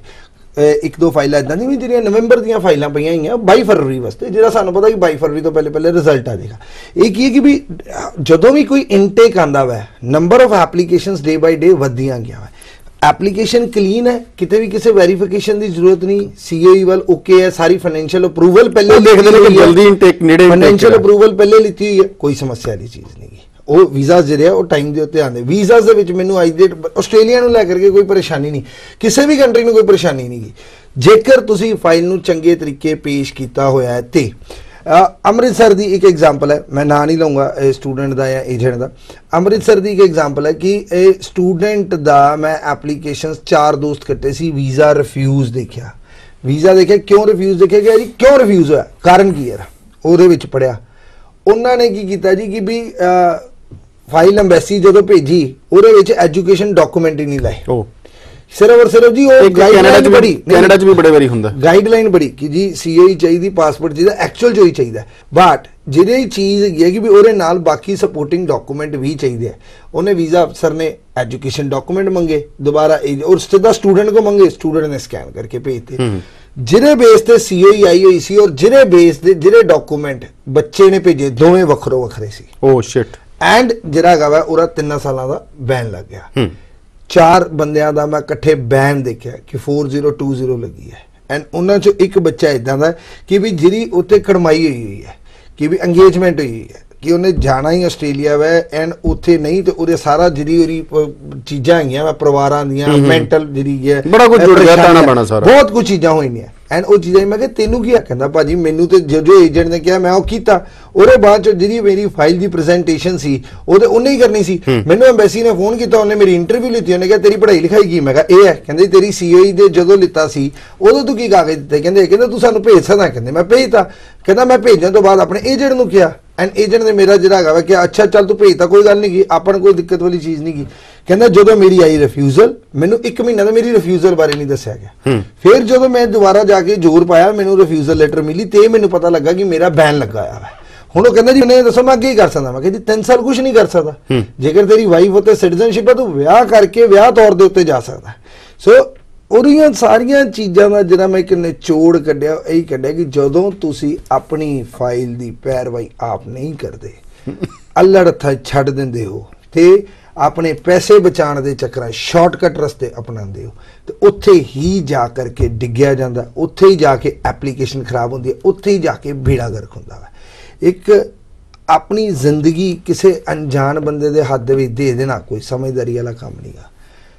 1-2 ਫਾਈਲਾਂ ਇਦਾਂ ਦੀ ਵੀ ਜਿਹੜੀਆਂ ਨਵੰਬਰ ਦੀਆਂ ਫਾਈਲਾਂ ਪਈਆਂ ਹੋਈਆਂ 22 ਫਰਵਰੀ ਵਾਸਤੇ, ਜਿਹੜਾ ਸਾਨੂੰ ਪਤਾ ਕਿ 22 ਫਰਵਰੀ ਤੋਂ ਪਹਿਲੇ ਰਿਜ਼ਲਟ ਆ ਜਾਏਗਾ। ਇਹ ਕੀ ਹੈ ਕਿ ਵੀ ਜਦੋਂ ਵੀ ਕੋਈ ਇਨਟੇਕ ਆਂਦਾ ਵਾ, number of applications day by day ਵੱਧਦੀਆਂ ਗਿਆ ਵਾ। ਐਪਲੀਕੇਸ਼ਨ ਕਲੀਨ ਹੈ, ਕਿਤੇ ਵੀ ਕਿਸੇ ਵੈਰੀਫਿਕੇਸ਼ਨ ਦੀ ਜ਼ਰੂਰਤ ਨਹੀਂ, COE ਵੱਲ ਓਕੇ ਹੈ, ਸਾਰੀ ਫਾਈਨੈਂਸ਼ੀਅਲ ਅਪਰੂਵਲ ਪਹਿਲੇ ਦੇਖਦੇ ਨੇ ਕਿ ਜਲਦੀ ਇਨਟੇਕ ਨੇੜੇ, ਫਾਈਨੈਂਸ਼ੀਅਲ ਅਪਰੂਵਲ ਪਹਿਲੇ ਲਿੱਤੀ ਹੋਈ ਹੈ, ਕੋਈ ਸਮੱਸਿਆ ਦੀ ਚੀਜ਼ ਨਹੀਂ। ਉਹ ਵੀਜ਼ਾਸ ਜਿਹੜੇ ਆ ਉਹ ਟਾਈਮ ਦੇ ਉੱਤੇ ਆਉਂਦੇ। ਵੀਜ਼ਾਸ ਦੇ ਵਿੱਚ ਮੈਨੂੰ ਅੱਜ ਦੇ ਆਸਟ੍ਰੇਲੀਆ ਨੂੰ ਲੈ ਕਰਕੇ ਕੋਈ ਪਰੇਸ਼ਾਨੀ ਨਹੀਂ, ਕਿਸੇ ਵੀ ਕੰਟਰੀ ਨੂੰ ਕੋਈ ਪਰੇਸ਼ਾਨੀ ਨਹੀਂ ਗੀ ਜੇਕਰ ਤੁਸੀਂ ਫਾਈਲ ਨੂੰ ਚੰਗੇ ਤਰੀਕੇ ਪੇਸ਼ ਕੀਤਾ ਹੋਇਆ ਹੈ। ਤੇ ਅੰਮ੍ਰਿਤਸਰ ਦੀ ਇੱਕ ਐਗਜ਼ਾਮਪਲ ਹੈ, ਮੈਂ ਨਾਂ ਨਹੀਂ ਲਊਂਗਾ ਸਟੂਡੈਂਟ ਦਾ ਜਾਂ ਏਜੰਟ ਦਾ। ਅੰਮ੍ਰਿਤਸਰ ਦੀ ਇੱਕ ਐਗਜ਼ਾਮਪਲ ਹੈ ਕਿ ਇਹ ਸਟੂਡੈਂਟ ਦਾ ਮੈਂ ਐਪਲੀਕੇਸ਼ਨਸ 4 ਦੋਸਤ ਕੱਟੇ ਸੀ, ਵੀਜ਼ਾ ਰਿਫਿਊਜ਼ ਦੇਖਿਆ। ਵੀਜ਼ਾ ਦੇਖਿਆ, ਕਿਉਂ ਰਿਫਿਊਜ਼ ਦੇਖਿਆ ਗਿਆ ਜੀ, ਕਿਉਂ ਰਿਫਿਊਜ਼ ਹੋਇਆ, ਕਾਰਨ ਕੀ ਹੈ, ਉਹਦੇ ਵਿੱਚ ਪੜਿਆ। ਉਹਨਾਂ ਨੇ ਕੀ ਕੀਤਾ ਜੀ ਕਿ ਵੀ ਫਾਈਲ ਐਮਬੈਸੀ ਜਦੋਂ ਭੇਜੀ ਉਹਦੇ ਵਿੱਚ ਐਜੂਕੇਸ਼ਨ ਡਾਕੂਮੈਂਟ ਹੀ ਨਹੀਂ ਲਾਏ। ਸਿਰਫ ਔਰ ਸਿਰਫ ਜੀ ਉਹ ਗਾਈਡਲਾਈਨ ਬੜੀ ਕੈਨੇਡਾ 'ਚ ਵੀ ਬੜੇ ਵਾਰੀ ਹੁੰਦਾ ਗਾਈਡਲਾਈਨ ਬੜੀ ਕਿ ਜੀ ਸੀਏ ਚਾਹੀਦੀ, ਪਾਸਪੋਰਟ ਚਾਹੀਦਾ, ਐਕਚੁਅਲ ਜੋ ਹੀ ਚਾਹੀਦਾ, ਬਟ ਜਿਹੜੀ ਚੀਜ਼ ਹੈਗੀ ਹੈ ਕਿ ਵੀ ਉਹਦੇ ਨਾਲ ਬਾਕੀ ਸਪੋਰਟਿੰਗ ਡਾਕੂਮੈਂਟ ਵੀ ਚਾਹੀਦੇ ਹੈ। ਉਹਨੇ ਵੀਜ਼ਾ ਅਫਸਰ ਨੇ ਐਜੂਕੇਸ਼ਨ ਡਾਕੂਮੈਂਟ ਮੰਗੇ ਦੁਬਾਰਾ ਔਰ ਸਿੱਧਾ ਸਟੂਡੈਂਟ ਕੋ ਮੰਗੇ, ਸਟੂਡੈਂਟ ਨੇ ਸਕੈਨ ਕਰਕੇ ਭੇਜਤੇ। ਜਿਹੜੇ ਬੇਸ ਤੇ ਸੀਓਈ ਆਈ ਹੋਈ ਸੀ ਔਰ ਜਿਹੜੇ ਬੇਸ ਦੇ ਜਿਹੜੇ ਡਾਕੂਮੈਂਟ ਬੱਚੇ ਨੇ ਭੇਜੇ ਦੋਵੇਂ ਵੱਖਰੋ ਵੱਖਰੇ ਸੀ। Oh shit. ਐਂਡ ਜਿਹੜਾ ਹੈਗਾ ਵਾ ਉਹਦਾ 3 ਸਾਲਾਂ ਦਾ ਬੈਨ ਲੱਗ ਗਿਆ। 4 ਬੰਦਿਆਂ ਦਾ ਮੈਂ ਇਕੱਠੇ ਬੈਨ ਦੇਖਿਆ ਕਿ 4020 ਲੱਗੀ ਹੈ। ਐਂਡ ਉਹਨਾਂ ਚੋਂ ਇੱਕ ਬੱਚਾ ਇਦਾਂ ਦਾ ਕਿ ਵੀ ਜਿਹੜੀ ਉੱਤੇ ਕੜਮਾਈ ਹੋਈ ਹੈ ਕਿ ਵੀ ਅੰਗੇਜਮੈਂਟ ਹੋਈ ਹੈ ਕਿ ਉਹਨੇ ਜਾਣਾ ਹੀ ਆਸਟ੍ਰੇਲੀਆ ਵਾ ਐਂਡ ਉੱਥੇ ਨਹੀਂ ਤੇ ਉਹਦੇ ਸਾਰਾ ਜਿਹੜੀ ਉਹਦੀ ਚੀਜ਼ਾਂ ਹੈਗੀਆਂ ਵਾ ਪਰਿਵਾਰਾਂ ਦੀਆਂ ਮੈਂਟਲ ਜਿਹੜੀ ਹੈ ਬੜਾ ਕੁਝ ਜੁੜ ਗਿਆ ਤਾਣਾ ਬਾਣਾ ਸਾਰਾ ਬਹੁਤ ਕੁਝ ਚੀਜ਼ਾਂ ਹੋਈਆਂ ਐਂਡ ਉਹ ਚੀਜ਼ਾਂ ਮੈਂ ਕਿਹਾ ਤੈਨੂੰ ਕੀ ਆ ਕਹਿੰਦਾ ਭਾਜੀ ਮੈਨੂੰ ਤੇ ਜੋ ਏਜੰਟ ਨੇ ਕਿਹਾ ਮੈਂ ਉਹ ਕੀਤਾ। ਉਹਦੇ ਬਾਅਦ ਚ ਜਿਹੜੀ ਮੇਰੀ ਫਾਈਲ ਦੀ ਪ੍ਰੈਜੈਂਟੇਸ਼ਨ ਸੀ ਉਹਨੇ ਹੀ ਕਰਨੀ ਸੀ। ਮੈਨੂੰ ਐਮਬੈਸੀ ਨੇ ਫੋਨ ਕੀਤਾ, ਉਹਨੇ ਮੇਰੀ ਇੰਟਰਵਿਊ ਲਿੱਤੀ, ਉਹਨੇ ਕਿਹਾ ਤੇਰੀ ਪੜ੍ਹਾਈ ਲਿਖਾਈ ਕੀ? ਮੈਂ ਕਿਹਾ ਇਹ ਹੈ। ਕਹਿੰਦੇ ਤੇਰੀ ਸੀਓਈ ਦੇ ਜਦੋਂ ਲਿੱਤਾ ਸੀ ਉਦੋਂ ਤੂੰ ਕੀ ਕਾਗਜ਼ ਦਿੱਤੇ? ਕਹਿੰਦੇ ਤੂੰ ਸਾਨੂੰ ਭੇਜ ਸਕਦਾ? ਕਹਿੰਦੇ ਮੈਂ ਭੇਜਤਾ। ਕਹਿੰਦਾ ਮੈਂ ਭੇਜਣ ਤੋਂ ਬਾਅਦ ਆਪਣੇ ਏਜੰਟ ਨੂੰ ਕਿਹਾ ਐਂਡ ਏਜੰਟ ਨੇ ਮੇਰਾ ਜਿਹੜਾ ਹੈਗਾ ਵਾ ਕਿ ਅੱਛਾ ਚੱਲ ਤੂੰ ਭੇਜਤਾ ਕੋਈ ਗੱਲ ਨਹੀਂ ਗੀ, ਆਪਾਂ ਨੂੰ ਕੋਈ ਦਿੱਕਤ ਵਾਲੀ ਚੀਜ਼ ਨਹੀਂ ਗੀ। ਕਹਿੰਦਾ ਜਦੋਂ ਮੇਰੀ ਆਈ ਰਿਫਿਊਜ਼ਲ ਮੈਨੂੰ 1 ਮਹੀਨਾ ਦਾ ਮੇਰੀ ਰਿਫਿਊਜ਼ਲ ਬਾਰੇ ਨਹੀਂ ਦੱਸਿਆ ਗਿਆ। ਫਿਰ ਜਦੋਂ ਮੈਂ ਦੁਬਾਰਾ ਜਾ ਕੇ ਜ਼ੋਰ ਪਾਇਆ ਮੈਨੂੰ ਰਿਫਿਊਜ਼ਲ ਲੈਟਰ ਮਿਲੀ ਤੇ ਮੈਨੂੰ ਪਤਾ ਲੱਗਾ ਕਿ ਮੇਰਾ ਬੈਨ ਲੱਗਾ ਆ ਵਾ। ਹੁਣ ਉਹ ਕਹਿੰਦਾ ਜੀ ਮੈਨੂੰ ਦੱਸੋ ਮੈਂ ਅੱਗੇ ਕੀ ਕਰ ਸਕਦਾ? ਮੈਂ ਕਿਹਾ ਜੀ 3 ਸਾਲ ਕੁਝ ਨਹੀਂ ਕਰ ਸਕਦਾ। ਜੇਕਰ ਤੇਰੀ ਵਾਈਫ ਉੱਤੇ ਸਿਟੀਜ਼ਨਸ਼ਿਪ ਹੈ ਤੂੰ ਵਿਆਹ ਕਰਕੇ ਵਿਆਹ ਤੌਰ ਦੇ ਉੱਤੇ ਜਾ ਸਕਦਾ। ਸੋ ਉਹਦੀਆਂ ਸਾਰੀਆਂ ਚੀਜ਼ਾਂ ਦਾ ਜਿਹੜਾ ਮੈਂ ਇੱਕ ਨਿਚੋੜ ਕੱਢਿਆ ਇਹੀ ਕੱਢਿਆ ਕਿ ਜਦੋਂ ਤੁਸੀਂ ਆਪਣੀ ਫਾਈਲ ਦੀ ਪੈਰਵਾਈ ਆਪ ਨਹੀਂ ਕਰਦੇ, ਅੱਲੜ ਛੱਡ ਦਿੰਦੇ ਹੋ ਤੇ ਆਪਣੇ ਪੈਸੇ ਬਚਾਉਣ ਦੇ ਚੱਕਰਾਂ ਸ਼ਾਰਟਕਟ ਰਸਤੇ ਅਪਣਾਉਂਦੇ ਹੋ ਤੇ ਉੱਥੇ ਹੀ ਜਾ ਕਰਕੇ ਡਿੱਗਿਆ ਜਾਂਦਾ, ਉੱਥੇ ਹੀ ਜਾ ਕੇ ਐਪਲੀਕੇਸ਼ਨ ਖਰਾਬ ਹੁੰਦੀ ਹੈ, ਉੱਥੇ ਹੀ ਜਾ ਕੇ ਬੇੜਾ ਗਰਕ ਹੁੰਦਾ ਵਾ। ਇੱਕ ਆਪਣੀ ਜ਼ਿੰਦਗੀ ਕਿਸੇ ਅਣਜਾਣ ਬੰਦੇ ਦੇ ਹੱਥ ਦੇ ਵਿੱਚ ਦੇ ਦੇਣਾ ਕੋਈ ਸਮਝਦਾਰੀ ਵਾਲਾ ਕੰਮ ਨਹੀਂ ਗਾ।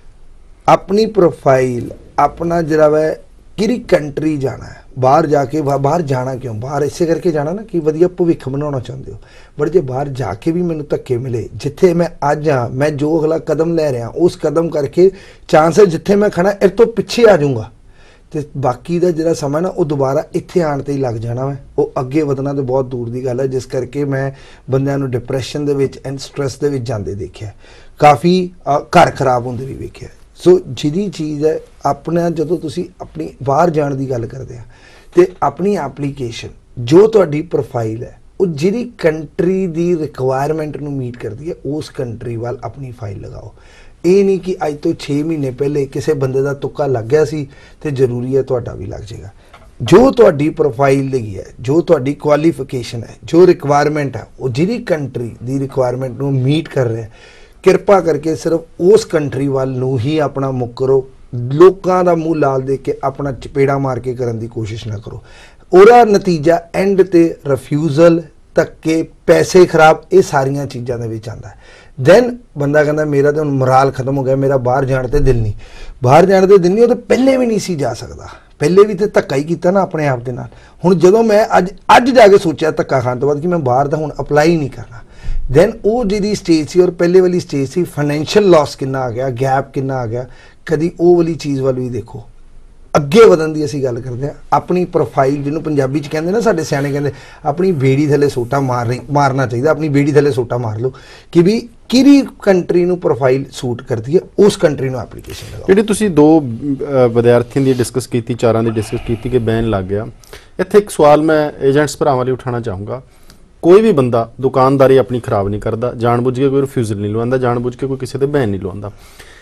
ਆਪਣੀ ਪ੍ਰੋਫਾਈਲ ਆਪਣਾ ਜਿਹੜਾ ਵਾ ਕਿਹੜੀ ਕੰਟਰੀ ਜਾਣਾ ਹੈ, ਬਾਹਰ ਜਾ ਕੇ ਬਾਹਰ ਜਾਣਾ ਕਿਉਂ? ਬਾਹਰ ਇਸੇ ਕਰਕੇ ਜਾਣਾ ਨਾ ਕਿ ਵਧੀਆ ਭਵਿੱਖ ਬਣਾਉਣਾ ਚਾਹੁੰਦੇ ਹੋ। ਬਟ ਜੇ ਬਾਹਰ ਜਾ ਕੇ ਵੀ ਮੈਨੂੰ ਧੱਕੇ ਮਿਲੇ ਜਿੱਥੇ ਮੈਂ ਅੱਜ ਹਾਂ, ਮੈਂ ਜੋ ਅਗਲਾ ਕਦਮ ਲੈ ਰਿਹਾ ਉਸ ਕਦਮ ਕਰਕੇ ਚਾਂਸ ਹੈ ਜਿੱਥੇ ਮੈਂ ਖੜਾ ਇਹ ਤੋਂ ਪਿੱਛੇ ਆ ਜਾਊਂਗਾ ਤੇ ਬਾਕੀ ਦਾ ਜਿਹੜਾ ਸਮਾਂ ਨਾ ਉਹ ਦੁਬਾਰਾ ਇੱਥੇ ਆਉਣ ਤੇ ਹੀ ਲੱਗ ਜਾਣਾ ਵਾ। ਉਹ ਅੱਗੇ ਵਧਣਾ ਤਾਂ ਬਹੁਤ ਦੂਰ ਦੀ ਗੱਲ ਹੈ, ਜਿਸ ਕਰਕੇ ਮੈਂ ਬੰਦਿਆਂ ਨੂੰ ਡਿਪਰੈਸ਼ਨ ਦੇ ਵਿੱਚ ਐਂਡ ਸਟ੍ਰੈਸ ਦੇ ਵਿੱਚ ਜਾਂਦੇ ਦੇਖਿਆ, ਕਾਫੀ ਘਰ ਖਰਾਬ ਹੁੰਦੇ ਵੀ ਵੇਖਿਆ। ਸੋ ਜਿਹੜੀ ਚੀਜ਼ ਹੈ ਆਪਣਾ ਜਦੋਂ ਤੁਸੀਂ ਆਪਣੀ ਬਾਹਰ ਜਾਣ ਦੀ ਗੱਲ ਕਰਦੇ ਆ ਤੇ ਆਪਣੀ ਐਪਲੀਕੇਸ਼ਨ ਜੋ ਤੁਹਾਡੀ ਪ੍ਰੋਫਾਈਲ ਹੈ ਉਹ ਜਿਹੜੀ ਕੰਟਰੀ ਦੀ ਰਿਕੁਆਇਰਮੈਂਟ ਨੂੰ ਮੀਟ ਕਰਦੀ ਹੈ ਉਸ ਕੰਟਰੀ ਵੱਲ ਆਪਣੀ ਫਾਈਲ ਲਗਾਓ। ਇਹ ਨਹੀਂ ਕਿ ਅੱਜ ਤੋਂ 6 ਮਹੀਨੇ ਪਹਿਲੇ ਕਿਸੇ ਬੰਦੇ ਦਾ ਤੁੱਕਾ ਲੱਗ ਗਿਆ ਸੀ ਤੇ ਜ਼ਰੂਰੀ ਹੈ ਤੁਹਾਡਾ ਵੀ ਲੱਗ ਜਾਏਗਾ। ਜੋ ਤੁਹਾਡੀ ਪ੍ਰੋਫਾਈਲ ਲਈ ਹੈ, ਜੋ ਤੁਹਾਡੀ ਕੁਆਲੀਫਿਕੇਸ਼ਨ ਹੈ, ਜੋ ਰਿਕੁਆਇਰਮੈਂਟ ਹੈ ਉਹ ਜਿਹੜੀ ਕੰਟਰੀ ਦੀ ਰਿਕੁਆਇਰਮੈਂਟ ਨੂੰ ਮੀਟ ਕਰ ਰਿਹਾ, ਕਿਰਪਾ ਕਰਕੇ ਸਿਰਫ ਉਸ ਕੰਟਰੀ ਵੱਲ ਨੂੰ ਹੀ ਆਪਣਾ ਮੁੱਖ ਕਰੋ। ਲੋਕਾਂ ਦਾ ਮੂੰਹ ਲਾਲ ਦੇਖ ਕੇ ਆਪਣਾ ਚਪੇੜਾ ਮਾਰ ਕੇ ਕਰਨ ਦੀ ਕੋਸ਼ਿਸ਼ ਨਾ ਕਰੋ। ਉਹਦਾ ਨਤੀਜਾ ਐਂਡ ਤੇ ਰਿਫਿਊਜ਼ਲ, ਧੱਕੇ, ਪੈਸੇ ਖਰਾਬ, ਇਹ ਸਾਰੀਆਂ ਚੀਜ਼ਾਂ ਦੇ ਵਿੱਚ ਆਉਂਦਾ ਹੈ। ਦੈਨ ਬੰਦਾ ਕਹਿੰਦਾ ਮੇਰਾ ਤਾਂ ਹੁਣ ਮੋਰਾਲ ਖਤਮ ਹੋ ਗਿਆ, ਮੇਰਾ ਬਾਹਰ ਜਾਣ ਤੇ ਦਿਲ ਨਹੀਂ। ਬਾਹਰ ਜਾਣ ਤੇ ਦਿਲ ਨਹੀਂ, ਉਹ ਤਾਂ ਪਹਿਲੇ ਵੀ ਨਹੀਂ ਸੀ ਜਾ ਸਕਦਾ, ਪਹਿਲੇ ਵੀ ਤੇ ਧੱਕਾ ਹੀ ਕੀਤਾ ਨਾ ਆਪਣੇ ਆਪ ਦੇ ਨਾਲ। ਹੁਣ ਜਦੋਂ ਮੈਂ ਅੱਜ ਜਾ ਕੇ ਸੋਚਿਆ ਧੱਕਾ ਖਾਣ ਤੋਂ ਬਾਅਦ ਕਿ ਮੈਂ ਬਾਹਰ ਦਾ ਹੁਣ ਅਪਲਾਈ ਨਹੀਂ ਕਰਨਾ, ਦੈਨ ਉਹ ਜਿਹੜੀ ਸਟੇਜ ਸੀ ਔਰ ਪਹਿਲੇ ਵਾਲੀ ਸਟੇਜ ਸੀ, ਫਾਈਨੈਂਸ਼ੀਅਲ ਲਾਸ ਕਿੰਨਾ ਆ ਗਿਆ, ਗੈਪ ਕਿੰਨਾ ਆ ਗਿਆ, ਕਦੀ ਉਹ ਵਾਲੀ ਚੀਜ਼ ਵੱਲ ਵੀ ਦੇਖੋ। ਅੱਗੇ ਵਧਣ ਦੀ ਅਸੀਂ ਗੱਲ ਕਰਦੇ ਹਾਂ, ਆਪਣੀ ਪ੍ਰੋਫਾਈਲ ਜਿਹਨੂੰ ਪੰਜਾਬੀ 'ਚ ਕਹਿੰਦੇ ਨਾ ਸਾਡੇ ਸਿਆਣੇ ਕਹਿੰਦੇ ਆਪਣੀ ਬੇੜੀ ਥੱਲੇ ਸੋਟਾ ਮਾਰਨਾ ਚਾਹੀਦਾ। ਆਪਣੀ ਬੇੜੀ ਥੱਲੇ ਸੋਟਾ ਮਾਰ ਲਓ ਕਿ ਵੀ ਕਿਹੜੀ ਕੰਟਰੀ ਨੂੰ ਪ੍ਰੋਫਾਈਲ ਸੂਟ ਕਰਦੀ ਹੈ ਉਸ ਕੰਟਰੀ ਨੂੰ ਐਪਲੀਕੇਸ਼ਨ ਲਗਾਓ। ਜਿਹੜੀ ਤੁਸੀਂ 2 ਵਿਦਿਆਰਥੀਆਂ ਦੀ ਡਿਸਕਸ ਕੀਤੀ, 4 ਦੀ ਡਿਸਕਸ ਕੀਤੀ ਕਿ ਬੈਨ ਲੱਗ ਗਿਆ, ਇੱਥੇ ਇੱਕ ਸਵਾਲ ਮੈਂ ਏਜੰਟਸ ਭਰਾਵਾਂ ਲਈ ਉਠਾਉਣਾ ਚਾਹੂੰਗਾ। ਕੋਈ ਵੀ ਬੰਦਾ ਦੁਕਾਨਦਾਰੀ ਆਪਣੀ ਖਰਾਬ ਨਹੀਂ ਕਰਦਾ, ਜਾਣਬੁੱਝ ਕੇ ਕੋਈ ਰਿਫਿਊਜ਼ਲ ਨਹੀਂ ਲਵਾਉਂਦਾ, ਜਾਣਬੁੱਝ ਕੇ ਕੋਈ ਕਿਸੇ ਤੇ ਬੈਨ ਨਹੀਂ ਲਵਾਉਂਦਾ।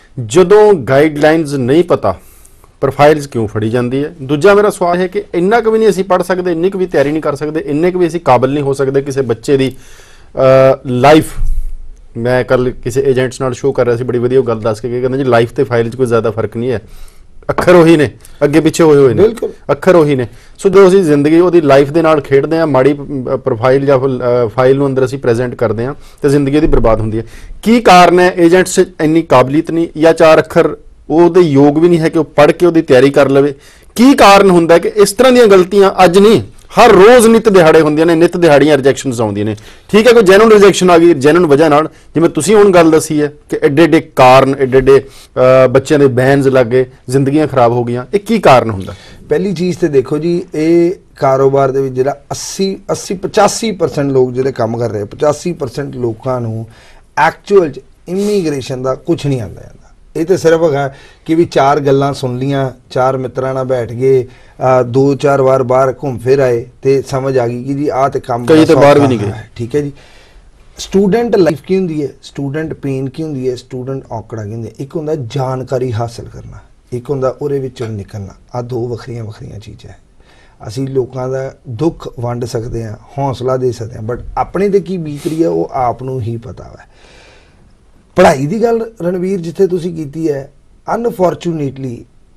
ਜਦੋਂ ਗਾਈਡਲਾਈਨਸ ਨਹੀਂ ਪਤਾ ਪ੍ਰੋਫਾਈਲਸ ਕਿਉਂ ਫੜੀ ਜਾਂਦੀ ਹੈ? ਦੂਜਾ ਮੇਰਾ ਸਵਾਲ ਹੈ ਕਿ ਇੰਨਾ ਕੁ ਵੀ ਨਹੀਂ ਅਸੀਂ ਪੜ੍ਹ ਸਕਦੇ, ਇੰਨੀ ਕੁ ਵੀ ਤਿਆਰੀ ਨਹੀਂ ਕਰ ਸਕਦੇ, ਇੰਨੇ ਕੁ ਵੀ ਅਸੀਂ ਕਾਬਿਲ ਨਹੀਂ ਹੋ ਸਕਦੇ ਕਿਸੇ ਬੱਚੇ ਦੀ ਲਾਈਫ। ਮੈਂ ਕੱਲ ਕਿਸੇ ਏਜੰਟਸ ਨਾਲ ਸ਼ੋਅ ਕਰ ਰਿਹਾ ਸੀ, ਬੜੀ ਵਧੀਆ ਗੱਲ ਦੱਸ ਕੇ ਕਹਿੰਦਾ ਜੀ ਲਾਈਫ ਤੇ ਫਾਈਲ 'ਚ ਕੋਈ ਜ਼ਿਆਦਾ ਫਰਕ ਨਹੀਂ ਹੈ, ਅੱਖਰ ਉਹੀ ਨੇ, ਅੱਗੇ ਪਿੱਛੇ ਹੋਏ ਨੇ, ਅੱਖਰ ਉਹੀ ਨੇ। ਸੋ ਜੋ ਅਸੀਂ ਜ਼ਿੰਦਗੀ ਉਹਦੀ ਲਾਈਫ ਦੇ ਨਾਲ ਖੇਡਦੇ ਹਾਂ, ਮਾੜੀ ਪ੍ਰੋਫਾਈਲ ਜਾਂ ਫਾਈਲ ਨੂੰ ਅੰਦਰ ਅਸੀਂ ਪ੍ਰੈਜ਼ੈਂਟ ਕਰਦੇ ਹਾਂ ਤੇ ਜ਼ਿੰਦਗੀ ਉਹਦੀ ਬਰਬਾਦ ਹੁੰਦੀ ਹੈ। ਕੀ ਕਾਰਨ ਹੈ? ਏਜੰਟਸ ਇੰਨੀ ਕਾਬਲੀਅਤ ਨਹੀਂ ਜਾਂ 4 ਅੱਖਰ ਉਹਦੇ ਯੋਗ ਵੀ ਨਹੀਂ ਹੈ ਕਿ ਉਹ ਪੜ੍ਹ ਕੇ ਉਹਦੀ ਤਿਆਰੀ ਕਰ ਲਵੇ? ਕੀ ਕਾਰਨ ਹੁੰਦਾ ਕਿ ਇਸ ਤਰ੍ਹਾਂ ਦੀਆਂ ਗਲਤੀਆਂ ਅੱਜ ਨਹੀਂ ਹਰ ਰੋਜ਼ ਨਿੱਤ ਦਿਹਾੜੇ ਹੁੰਦੀਆਂ ਨੇ, ਨਿੱਤ ਦਿਹਾੜੀਆਂ ਰਿਜੈਕਸ਼ਨਸ ਆਉਂਦੀਆਂ ਨੇ? ਠੀਕ ਹੈ, ਕੋਈ ਜੈਨੂਨ ਰਿਜੈਕਸ਼ਨ ਆ ਗਈ, ਜੈਨੂਨ ਵਜ੍ਹਾ ਨਾਲ, ਜਿਵੇਂ ਤੁਸੀਂ ਹੁਣ ਗੱਲ ਦੱਸੀ ਹੈ ਕਿ ਐਡੇ ਐਡੇ ਕਾਰਨ, ਐਡੇ ਐਡੇ ਬੱਚਿਆਂ ਦੇ ਬੈਨਸ ਲੱਗ ਗਏ, ਜ਼ਿੰਦਗੀਆਂ ਖਰਾਬ ਹੋ ਗਈਆਂ, ਇਹ ਕੀ ਕਾਰਨ ਹੁੰਦਾ? ਪਹਿਲੀ ਚੀਜ਼ ਤੇ ਦੇਖੋ ਜੀ, ਇਹ ਕਾਰੋਬਾਰ ਦੇ ਵਿੱਚ ਜਿਹੜਾ 85% ਲੋਕ ਜਿਹੜੇ ਕੰਮ ਕਰ ਰਹੇ, 85% ਲੋਕਾਂ ਨੂੰ ਐਕਚੁਅਲ 'ਚ ਇਮੀਗ੍ਰੇਸ਼ਨ ਦਾ ਕੁਝ ਨਹੀਂ ਆਉਂਦਾ ਜਾਂਦਾ। ਇਹ ਤੇ ਸਿਰਫ ਹੈਗਾ ਕਿ ਵੀ 4 ਗੱਲਾਂ ਸੁਣ ਲੀਆਂ, 4 ਮਿੱਤਰਾਂ ਨਾਲ ਬੈਠ ਗਏ, 2-4 ਵਾਰ ਬਾਹਰ ਘੁੰਮ ਫਿਰ ਆਏ ਤੇ ਸਮਝ ਆ ਗਈ ਕਿ ਜੀ ਆਹ ਤੇ ਕੰਮ ਕਈ ਤੇ ਬਾਹਰ ਵੀ ਨਹੀਂ ਗਏ। ਠੀਕ ਹੈ ਜੀ। ਸਟੂਡੈਂਟ ਲਾਈਫ ਕੀ ਹੁੰਦੀ ਹੈ, ਸਟੂਡੈਂਟ ਪੇਨ ਕੀ ਹੁੰਦੀ ਹੈ, ਸਟੂਡੈਂਟ ਔਕੜਾਂ ਕੀ ਹੁੰਦੀ ਹੈ। ਇੱਕ ਹੁੰਦਾ ਜਾਣਕਾਰੀ ਹਾਸਲ ਕਰਨਾ, ਇੱਕ ਹੁੰਦਾ ਉਹਦੇ ਵਿੱਚੋਂ ਨਿਕਲਣਾ। ਆਹ 2 ਵੱਖਰੀਆਂ ਚੀਜ਼ਾਂ ਹੈ। ਅਸੀਂ ਲੋਕਾਂ ਦਾ ਦੁੱਖ ਵੰਡ ਸਕਦੇ ਹਾਂ, ਹੌਸਲਾ ਦੇ ਸਕਦੇ ਹਾਂ, ਬਟ ਆਪਣੇ ਤੇ ਕੀ ਬੀਤ ਰਹੀ ਹੈ ਉਹ ਆਪ ਨੂੰ ਹੀ ਪਤਾ ਵਾ। ਪੜ੍ਹਾਈ ਦੀ ਗੱਲ ਰਣਵੀਰ ਜਿੱਥੇ ਤੁਸੀਂ ਕੀਤੀ ਹੈ, ਅਨਫੋਰਚੂਨੇਟਲੀ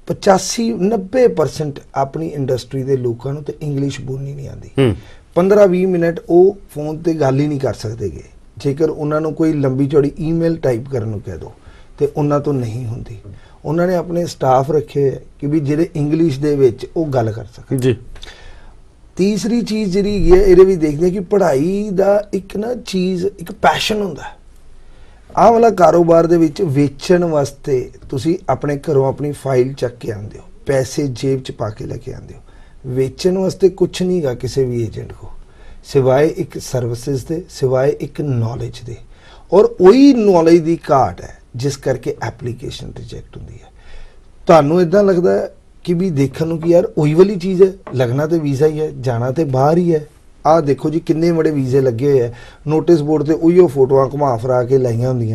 85-90% ਆਪਣੀ ਇੰਡਸਟਰੀ ਦੇ ਲੋਕਾਂ ਨੂੰ ਤੇ ਇੰਗਲਿਸ਼ ਬੋਲਣੀ ਨਹੀਂ ਆਉਂਦੀ। 15-20 ਮਿੰਟ ਉਹ ਫੋਨ ਤੇ ਗੱਲ ਹੀ ਨਹੀਂ ਕਰ ਸਕਦੇਗੇ। ਜੇਕਰ ਉਹਨਾਂ ਨੂੰ ਕੋਈ ਲੰਬੀ ਚੌੜੀ ਈਮੇਲ ਟਾਈਪ ਕਰਨ ਨੂੰ ਕਹਿ ਦਿਓ ਤੇ ਉਹਨਾਂ ਤੋਂ ਨਹੀਂ ਹੁੰਦੀ। ਉਹਨਾਂ ਨੇ ਆਪਣੇ ਸਟਾਫ ਰੱਖੇ ਹੋਏ ਕਿ ਵੀ ਜਿਹੜੇ ਇੰਗਲਿਸ਼ ਦੇ ਵਿੱਚ ਉਹ ਗੱਲ ਕਰ ਸਕਣ ਜੀ। ਤੀਸਰੀ ਚੀਜ਼ ਜਿਹੜੀ ਹੈਗੀ ਹੈ, ਇਹਦੇ ਵੀ ਦੇਖਦੇ ਹਾਂ ਕਿ ਪੜ੍ਹਾਈ ਦਾ ਇੱਕ ਨਾ ਚੀਜ਼, ਇੱਕ ਪੈਸ਼ਨ ਹੁੰਦਾ। ਆਹ ਵਾਲਾ ਕਾਰੋਬਾਰ ਦੇ ਵਿੱਚ ਵੇਚਣ ਵਾਸਤੇ ਤੁਸੀਂ ਆਪਣੇ ਘਰੋਂ ਆਪਣੀ ਫਾਈਲ ਚੱਕ ਕੇ ਆਉਂਦੇ ਹੋ, ਪੈਸੇ ਜੇਬ 'ਚ ਪਾ ਕੇ ਲੈ ਕੇ ਆਉਂਦੇ ਹੋ। ਵੇਚਣ ਵਾਸਤੇ ਕੁਛ ਨਹੀਂ ਗਾ ਕਿਸੇ ਵੀ ਏਜੰਟ ਕੋ, ਸਿਵਾਏ ਇੱਕ ਸਰਵਿਸਿਜ਼ ਦੇ, ਸਿਵਾਏ ਇੱਕ ਨੌਲੇਜ ਦੇ। ਔਰ ਉਹੀ ਨੌਲੇਜ ਦੀ ਘਾਟ ਹੈ ਜਿਸ ਕਰਕੇ ਐਪਲੀਕੇਸ਼ਨ ਰਿਜੈਕਟ ਹੁੰਦੀ ਹੈ। ਤੁਹਾਨੂੰ ਇਦਾਂ ਲੱਗਦਾ ਹੈ ਕਿ ਵੀ ਦੇਖਣ ਨੂੰ ਕਿ ਯਾਰ ਉਹੀ ਵਾਲੀ ਚੀਜ਼ ਹੈ, ਲੱਗਣਾ ਤੇ ਵੀਜ਼ਾ ਹੀ ਹੈ, ਜਾਣਾ ਤੇ ਬਾਹਰ ਹੀ ਹੈ। ਆਹ ਦੇਖੋ ਜੀ ਕਿੰਨੇ ਬੜੇ ਵੀਜ਼ੇ ਲੱਗੇ ਹੋਏ ਹੈ, ਨੋਟਿਸ ਬੋਰਡ ਤੇ ਉਹੀਓ ਫੋਟੋਆਂ ਘੁਮਾ ਫਰਾ ਕੇ ਲਾਈਆਂ ਹੁੰਦੀਆਂ।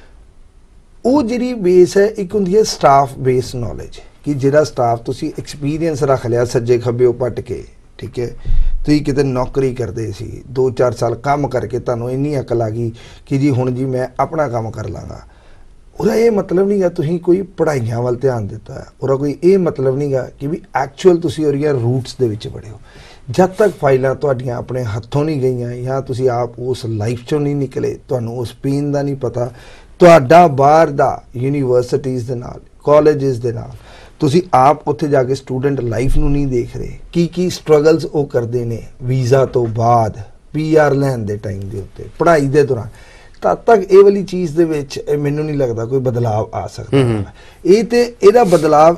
ਉਹ ਜਿਹੜੀ ਬੇਸ ਹੈ, ਇੱਕ ਹੁੰਦੀ ਹੈ ਸਟਾਫ ਬੇਸ ਨੌਲੇਜ, ਕਿ ਜਿਹੜਾ ਸਟਾਫ ਤੁਸੀਂ ਐਕਸਪੀਰੀਅੰਸ ਰੱਖ ਲਿਆ ਸੱਜੇ ਖੱਬੇ ਪੱਟ ਕੇ, ਠੀਕ ਹੈ। ਤੁਸੀਂ ਕਿਤੇ ਨੌਕਰੀ ਕਰਦੇ ਸੀ, 2-4 ਸਾਲ ਕੰਮ ਕਰਕੇ ਤੁਹਾਨੂੰ ਇੰਨੀ ਅਕਲ ਆ ਗਈ ਕਿ ਜੀ ਹੁਣ ਜੀ ਮੈਂ ਆਪਣਾ ਕੰਮ ਕਰ ਲਾਂਗਾ। ਉਹਦਾ ਇਹ ਮਤਲਬ ਨਹੀਂ ਗਾ ਤੁਸੀਂ ਕੋਈ ਪੜ੍ਹਾਈਆਂ ਵੱਲ ਧਿਆਨ ਦਿੱਤਾ ਹੈ, ਉਹਦਾ ਕੋਈ ਇਹ ਮਤਲਬ ਨਹੀਂ ਗਾ ਕਿ ਵੀ ਐਕਚੁਅਲ ਤੁਸੀਂ ਉਹਦੀਆਂ ਰੂਟਸ ਦੇ ਵਿੱਚ ਵੜੇ ਹੋ। ਜਦ ਤੱਕ ਫਾਈਲਾਂ ਤੁਹਾਡੀਆਂ ਆਪਣੇ ਹੱਥੋਂ ਨਹੀਂ ਗਈਆਂ ਜਾਂ ਤੁਸੀਂ ਆਪ ਉਸ ਲਾਈਫ 'ਚੋਂ ਨਹੀਂ ਨਿਕਲੇ, ਤੁਹਾਨੂੰ ਉਸ ਪੇਨ ਦਾ ਨਹੀਂ ਪਤਾ, ਤੁਹਾਡਾ ਬਾਹਰ ਦਾ ਯੂਨੀਵਰਸਿਟੀਜ਼ ਦੇ ਨਾਲ, ਕਾਲਜਿਸ ਦੇ ਨਾਲ ਤੁਸੀਂ ਆਪ ਉੱਥੇ ਜਾ ਕੇ ਸਟੂਡੈਂਟ ਲਾਈਫ ਨੂੰ ਨਹੀਂ ਦੇਖ ਰਹੇ, ਕੀ ਸਟਰਗਲਸ ਉਹ ਕਰਦੇ ਨੇ ਵੀਜ਼ਾ ਤੋਂ ਬਾਅਦ, PR ਲੈਣ ਦੇ ਟਾਈਮ ਦੇ ਉੱਤੇ, ਪੜ੍ਹਾਈ ਦੇ ਦੌਰਾਨ, ਤਦ ਤੱਕ ਇਹ ਵਾਲੀ ਚੀਜ਼ ਦੇ ਵਿੱਚ ਮੈਨੂੰ ਨਹੀਂ ਲੱਗਦਾ ਕੋਈ ਬਦਲਾਵ ਆ ਸਕਦਾ। ਇਹ ਤੇ ਇਹਦਾ ਬਦਲਾਵ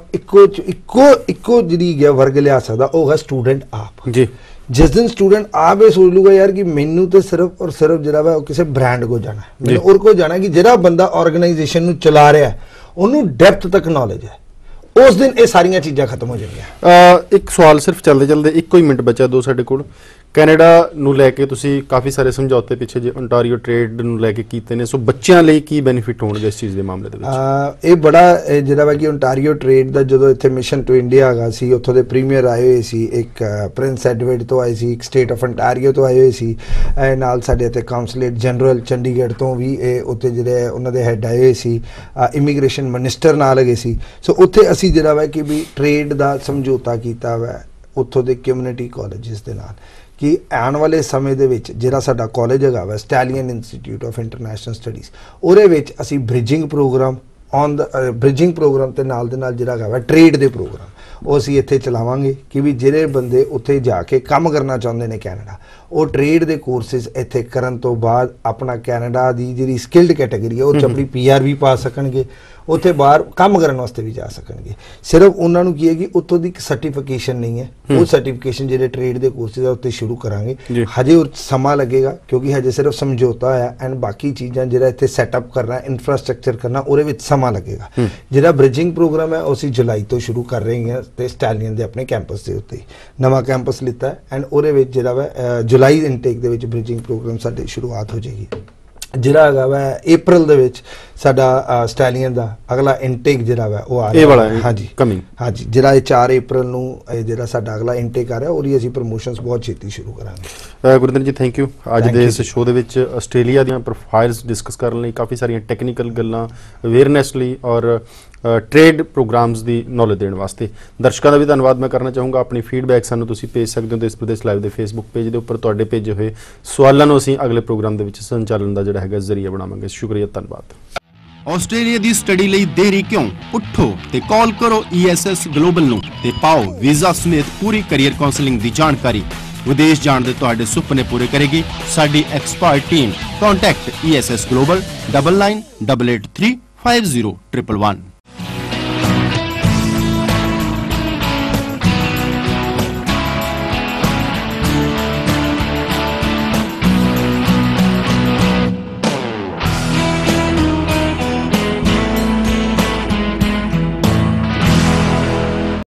ਇੱਕੋ ਜਿਹੜੀ ਹੈ ਵਰਗ ਲਿਆ ਸਕਦਾ, ਉਹ ਹੈ ਸਟੂਡੈਂਟ ਆਪ ਜੀ। ਜਿਸ ਦਿਨ ਸਟੂਡੈਂਟ ਆਪ ਇਹ ਸੋਚ ਲੂਗਾ ਯਾਰ ਕਿ ਮੈਨੂੰ ਤੇ ਸਿਰਫ ਔਰ ਸਿਰਫ ਜਿਹੜਾ ਵਾ ਕਿਸੇ ਬ੍ਰਾਂਡ ਕੋ ਜਾਣਾ, ਮੈਨੂੰ ਉਹਦੇ ਕੋਲ ਜਾਣਾ ਕਿ ਜਿਹੜਾ ਬੰਦਾ ਆਰਗੇਨਾਈਜੇਸ਼ਨ ਨੂੰ ਚਲਾ ਰਿਹਾ ਉਹਨੂੰ ਡੈਪਥ ਤੱਕ ਨੌਲੇਜ ਹੈ, ਉਸ ਦਿਨ ਇਹ ਸਾਰੀਆਂ ਚੀਜ਼ਾਂ ਖਤਮ ਹੋ ਜਾਣਗੀਆਂ। ਇੱਕ ਸਵਾਲ ਸਿਰਫ ਚੱਲਦੇ ਇੱਕੋ ਹੀ ਮਿੰਟ ਬਚਿਆ 2 ਸਾਡੇ ਕੋਲ। ਕੈਨੇਡਾ ਨੂੰ ਲੈ ਕੇ ਤੁਸੀਂ ਕਾਫੀ ਸਾਰੇ ਸਮਝੌਤੇ ਪਿੱਛੇ ਜੇ ਓਨਟਾਰੀਓ ਟ੍ਰੇਡ ਨੂੰ ਲੈ ਕੇ ਕੀਤੇ ਨੇ, ਸੋ ਬੱਚਿਆਂ ਲਈ ਕੀ ਬੈਨੀਫਿਟ ਹੋਣਗੇ ਇਸ ਚੀਜ਼ ਦੇ ਮਾਮਲੇ ਦੇ ਵਿੱਚ? ਇਹ ਬੜਾ ਜਿਹੜਾ ਵਾ ਕਿ ਓਨਟਾਰੀਓ ਟ੍ਰੇਡ ਦਾ ਜਦੋਂ ਇੱਥੇ ਮਿਸ਼ਨ ਟੂ ਇੰਡੀਆ ਹੈਗਾ ਸੀ, ਉੱਥੋਂ ਦੇ ਪ੍ਰੀਮੀਅਰ ਆਏ ਹੋਏ ਸੀ, ਇੱਕ ਪ੍ਰਿੰਸ ਐਡਵਰਡ ਤੋਂ ਆਏ ਸੀ, ਇੱਕ ਸਟੇਟ ਆਫ ਓਨਟਾਰੀਓ ਤੋਂ ਆਏ ਹੋਏ ਸੀ, ਨਾਲ ਸਾਡੇ ਇੱਥੇ ਕਾਉਂਸਲੇਟ ਜਨਰਲ ਚੰਡੀਗੜ੍ਹ ਤੋਂ ਵੀ ਇਹ ਉੱਥੇ ਜਿਹੜੇ ਉਹਨਾਂ ਦੇ ਹੈੱਡ ਆਏ ਹੋਏ ਸੀ, ਇਮੀਗ੍ਰੇਸ਼ਨ ਮਿਨਿਸਟਰ ਨਾਲ ਗਏ ਸੀ। ਸੋ ਉੱਥੇ ਅਸੀਂ ਜਿਹੜਾ ਵਾ ਕਿ ਵੀ ਟ੍ਰੇਡ ਦਾ ਸਮਝੌਤਾ ਕੀਤਾ ਵਾ ਉੱਥੋਂ ਦੇ ਕਮਿਊਨਿਟੀ ਕਾਲਜਿਸ ਦੇ ਨਾਲ, ਕਿ ਆਉਣ ਵਾਲੇ ਸਮੇਂ ਦੇ ਵਿੱਚ ਜਿਹੜਾ ਸਾਡਾ ਕਾਲਜ ਹੈਗਾ ਵਾ Stallion Institute of International Studies, ਉਹਦੇ ਵਿੱਚ ਅਸੀਂ ਬ੍ਰਿਜਿੰਗ ਪ੍ਰੋਗਰਾਮ ਬ੍ਰਿਜਿੰਗ ਪ੍ਰੋਗਰਾਮ ਤੇ ਨਾਲ ਦੇ ਨਾਲ ਜਿਹੜਾ ਹੈਗਾ ਵਾ ਟ੍ਰੇਡ ਦੇ ਪ੍ਰੋਗਰਾਮ ਉਹ ਅਸੀਂ ਇੱਥੇ ਚਲਾਵਾਂਗੇ ਕਿ ਵੀ ਜਿਹੜੇ ਬੰਦੇ ਉੱਥੇ ਜਾ ਕੇ ਕੰਮ ਕਰਨਾ ਚਾਹੁੰਦੇ ਨੇ ਕੈਨੇਡਾ, ਉਹ ਟ੍ਰੇਡ ਦੇ ਕੋਰਸਿਸ ਇੱਥੇ ਕਰਨ ਤੋਂ ਬਾਅਦ ਆਪਣਾ ਕੈਨੇਡਾ ਦੀ ਜਿਹੜੀ ਸਕਿਲਡ ਕੈਟਾਗਰੀ ਹੈ ਉਹ 'ਚ ਆਪਣੀ PR ਵੀ ਪਾ ਸਕਣਗੇ, ਉੱਥੇ ਬਾਹਰ ਕੰਮ ਕਰਨ ਵਾਸਤੇ ਵੀ ਜਾ ਸਕਣਗੇ। ਸਿਰਫ ਉਹਨਾਂ ਨੂੰ ਕੀ ਹੈ ਕਿ ਉੱਥੋਂ ਦੀ ਇੱਕ ਸਰਟੀਫਿਕੇਸ਼ਨ ਨਹੀਂ ਹੈ, ਉਹ ਸਰਟੀਫਿਕੇਸ਼ਨ ਜਿਹੜੇ ਟ੍ਰੇਡ ਦੇ ਕੋਰਸਿਸ ਆ ਉੱਤੇ ਸ਼ੁਰੂ ਕਰਾਂਗੇ। ਹਜੇ ਉਹ ਸਮਾਂ ਲੱਗੇਗਾ ਕਿਉਂਕਿ ਹਜੇ ਸਿਰਫ ਸਮਝੌਤਾ ਹੋਇਆ ਐਂਡ ਬਾਕੀ ਚੀਜ਼ਾਂ ਜਿਹੜਾ ਇੱਥੇ ਸੈਟਅਪ ਕਰਨਾ, ਇਨਫਰਾਸਟ੍ਰਕਚਰ ਕਰਨਾ, ਉਹਦੇ ਵਿੱਚ ਸਮਾਂ ਲੱਗੇਗਾ। ਜਿਹੜਾ ਬ੍ਰਿਜਿੰਗ ਪ੍ਰੋਗਰਾਮ ਹੈ ਉਹ ਅਸੀਂ ਜੁਲਾਈ ਤੋਂ ਸ਼ੁਰੂ ਕਰ ਰਹੇ ਹਾਂ ਤੇ ਸਟੈਲੀਅਨ ਦੇ ਆਪਣੇ ਕੈਂਪਸ ਦੇ ਉੱਤੇ ਨਵਾਂ ਕੈਂਪਸ ਲਿੱਤਾ ਹੈ ਐਂਡ ਉਹਦੇ ਵਿੱਚ ਜਿਹੜਾ ਵਾ ਜੁਲਾਈ ਇਨਟੇਕ ਦੇ ਵਿੱਚ ਬ੍ਰਿਜਿੰਗ ਪ੍ਰੋਗਰਾਮ ਸਾਡੇ ਸ਼ੁਰੂਆਤ ਹੋ ਜਾਏਗੀ। ਜਿਹੜਾ ਹੈਗਾ ਵਾ ਅਪ੍ਰੈਲ ਦੇ ਵਿੱਚ ਸਾਡਾ ਸਟੈਲੀਅਨ ਦਾ ਅਗਲਾ ਇਨਟੇਕ ਜਿਹੜਾ ਵਾ ਉਹ ਆ ਰਿਹਾ ਹੈ। ਹਾਂਜੀ ਜਿਹੜਾ ਇਹ 4 ਅਪ੍ਰੈਲ ਨੂੰ ਜਿਹੜਾ ਸਾਡਾ ਅਗਲਾ ਇਨਟੇਕ ਆ ਰਿਹਾ, ਉਹਦੀ ਅਸੀਂ ਪ੍ਰਮੋਸ਼ਨਸ ਬਹੁਤ ਛੇਤੀ ਸ਼ੁਰੂ ਕਰਾਂਗੇ। ਗੁਰਿੰਦਰ ਜੀ ਥੈਂਕ ਯੂ। ਅੱਜ ਦੇ ਇਸ ਸ਼ੋਅ ਦੇ ਵਿੱਚ ਆਸਟ੍ਰੇਲੀਆ ਦੀਆਂ ਪ੍ਰੋਫਾਈਲਸ ਡਿਸਕਸ ਕਰਨ ਲਈ, ਕਾਫੀ ਸਾਰੀਆਂ ਟੈਕਨੀਕਲ ਗੱਲਾਂ, ਅਵੇਅਰਨੈਸ ਲਈ ਔਰ ਟ੍ਰੇਡ ਪ੍ਰੋਗਰਾਮਸ ਦੀ ਨੌਲੇਜ ਦੇਣ ਵਾਸਤੇ ਦਰਸ਼ਕਾਂ ਦਾ ਵੀ ਧੰਨਵਾਦ ਮੈਂ ਕਰਨਾ ਚਾਹੂੰਗਾ। ਆਪਣੀ ਫੀਡਬੈਕ ਸਾਨੂੰ ਤੁਸੀਂ ਭੇਜ ਸਕਦੇ ਹੋ ਦੇਸ਼ ਪ੍ਰਦੇਸ਼ ਲਾਈਵ ਦੇ ਫੇਸਬੁੱਕ ਪੇਜ ਦੇ ਉੱਪਰ। ਤੁਹਾਡੇ ਭੇਜੇ ਹੋਏ ਸਵਾਲਾਂ ਨੂੰ ਅਸੀਂ ਅਗਲੇ ਪ੍ਰੋਗਰਾਮ ਦੇ ਵਿੱਚ ਸੰਚਾਲਨ ਦਾ ਜਿਹੜਾ ਹੈਗਾ ਜ਼ਰੀਆ ਬਣਾਵਾਂਗੇ। ਸ਼ੁਕਰੀਆ, ਧੰਨਵਾਦ। ਆਸਟ੍ਰੇਲੀਆ ਦੀ ਸਟੱਡੀ ਲਈ ਦੇਰੀ ਕਿਉਂ? ਉੱਠੋ ਤੇ ਕਾਲ ਕਰੋ ESS ਗਲੋਬਲ ਨੂੰ ਤੇ ਪਾਓ ਵੀਜ਼ਾ ਸਮੇਤ ਪੂਰੀ ਕੈਰੀਅਰ ਕਾਉਂਸਲਿੰਗ ਦੀ ਜਾਣਕਾਰੀ। ਵਿਦੇਸ਼ ਜਾਣ ਦੇ ਤੁਹਾਡੇ ਸੁਪਨੇ ਪੂਰੇ ਕਰੇਗੀ ਸਾਡੀ expert team. Contact ESS Global 9988350111।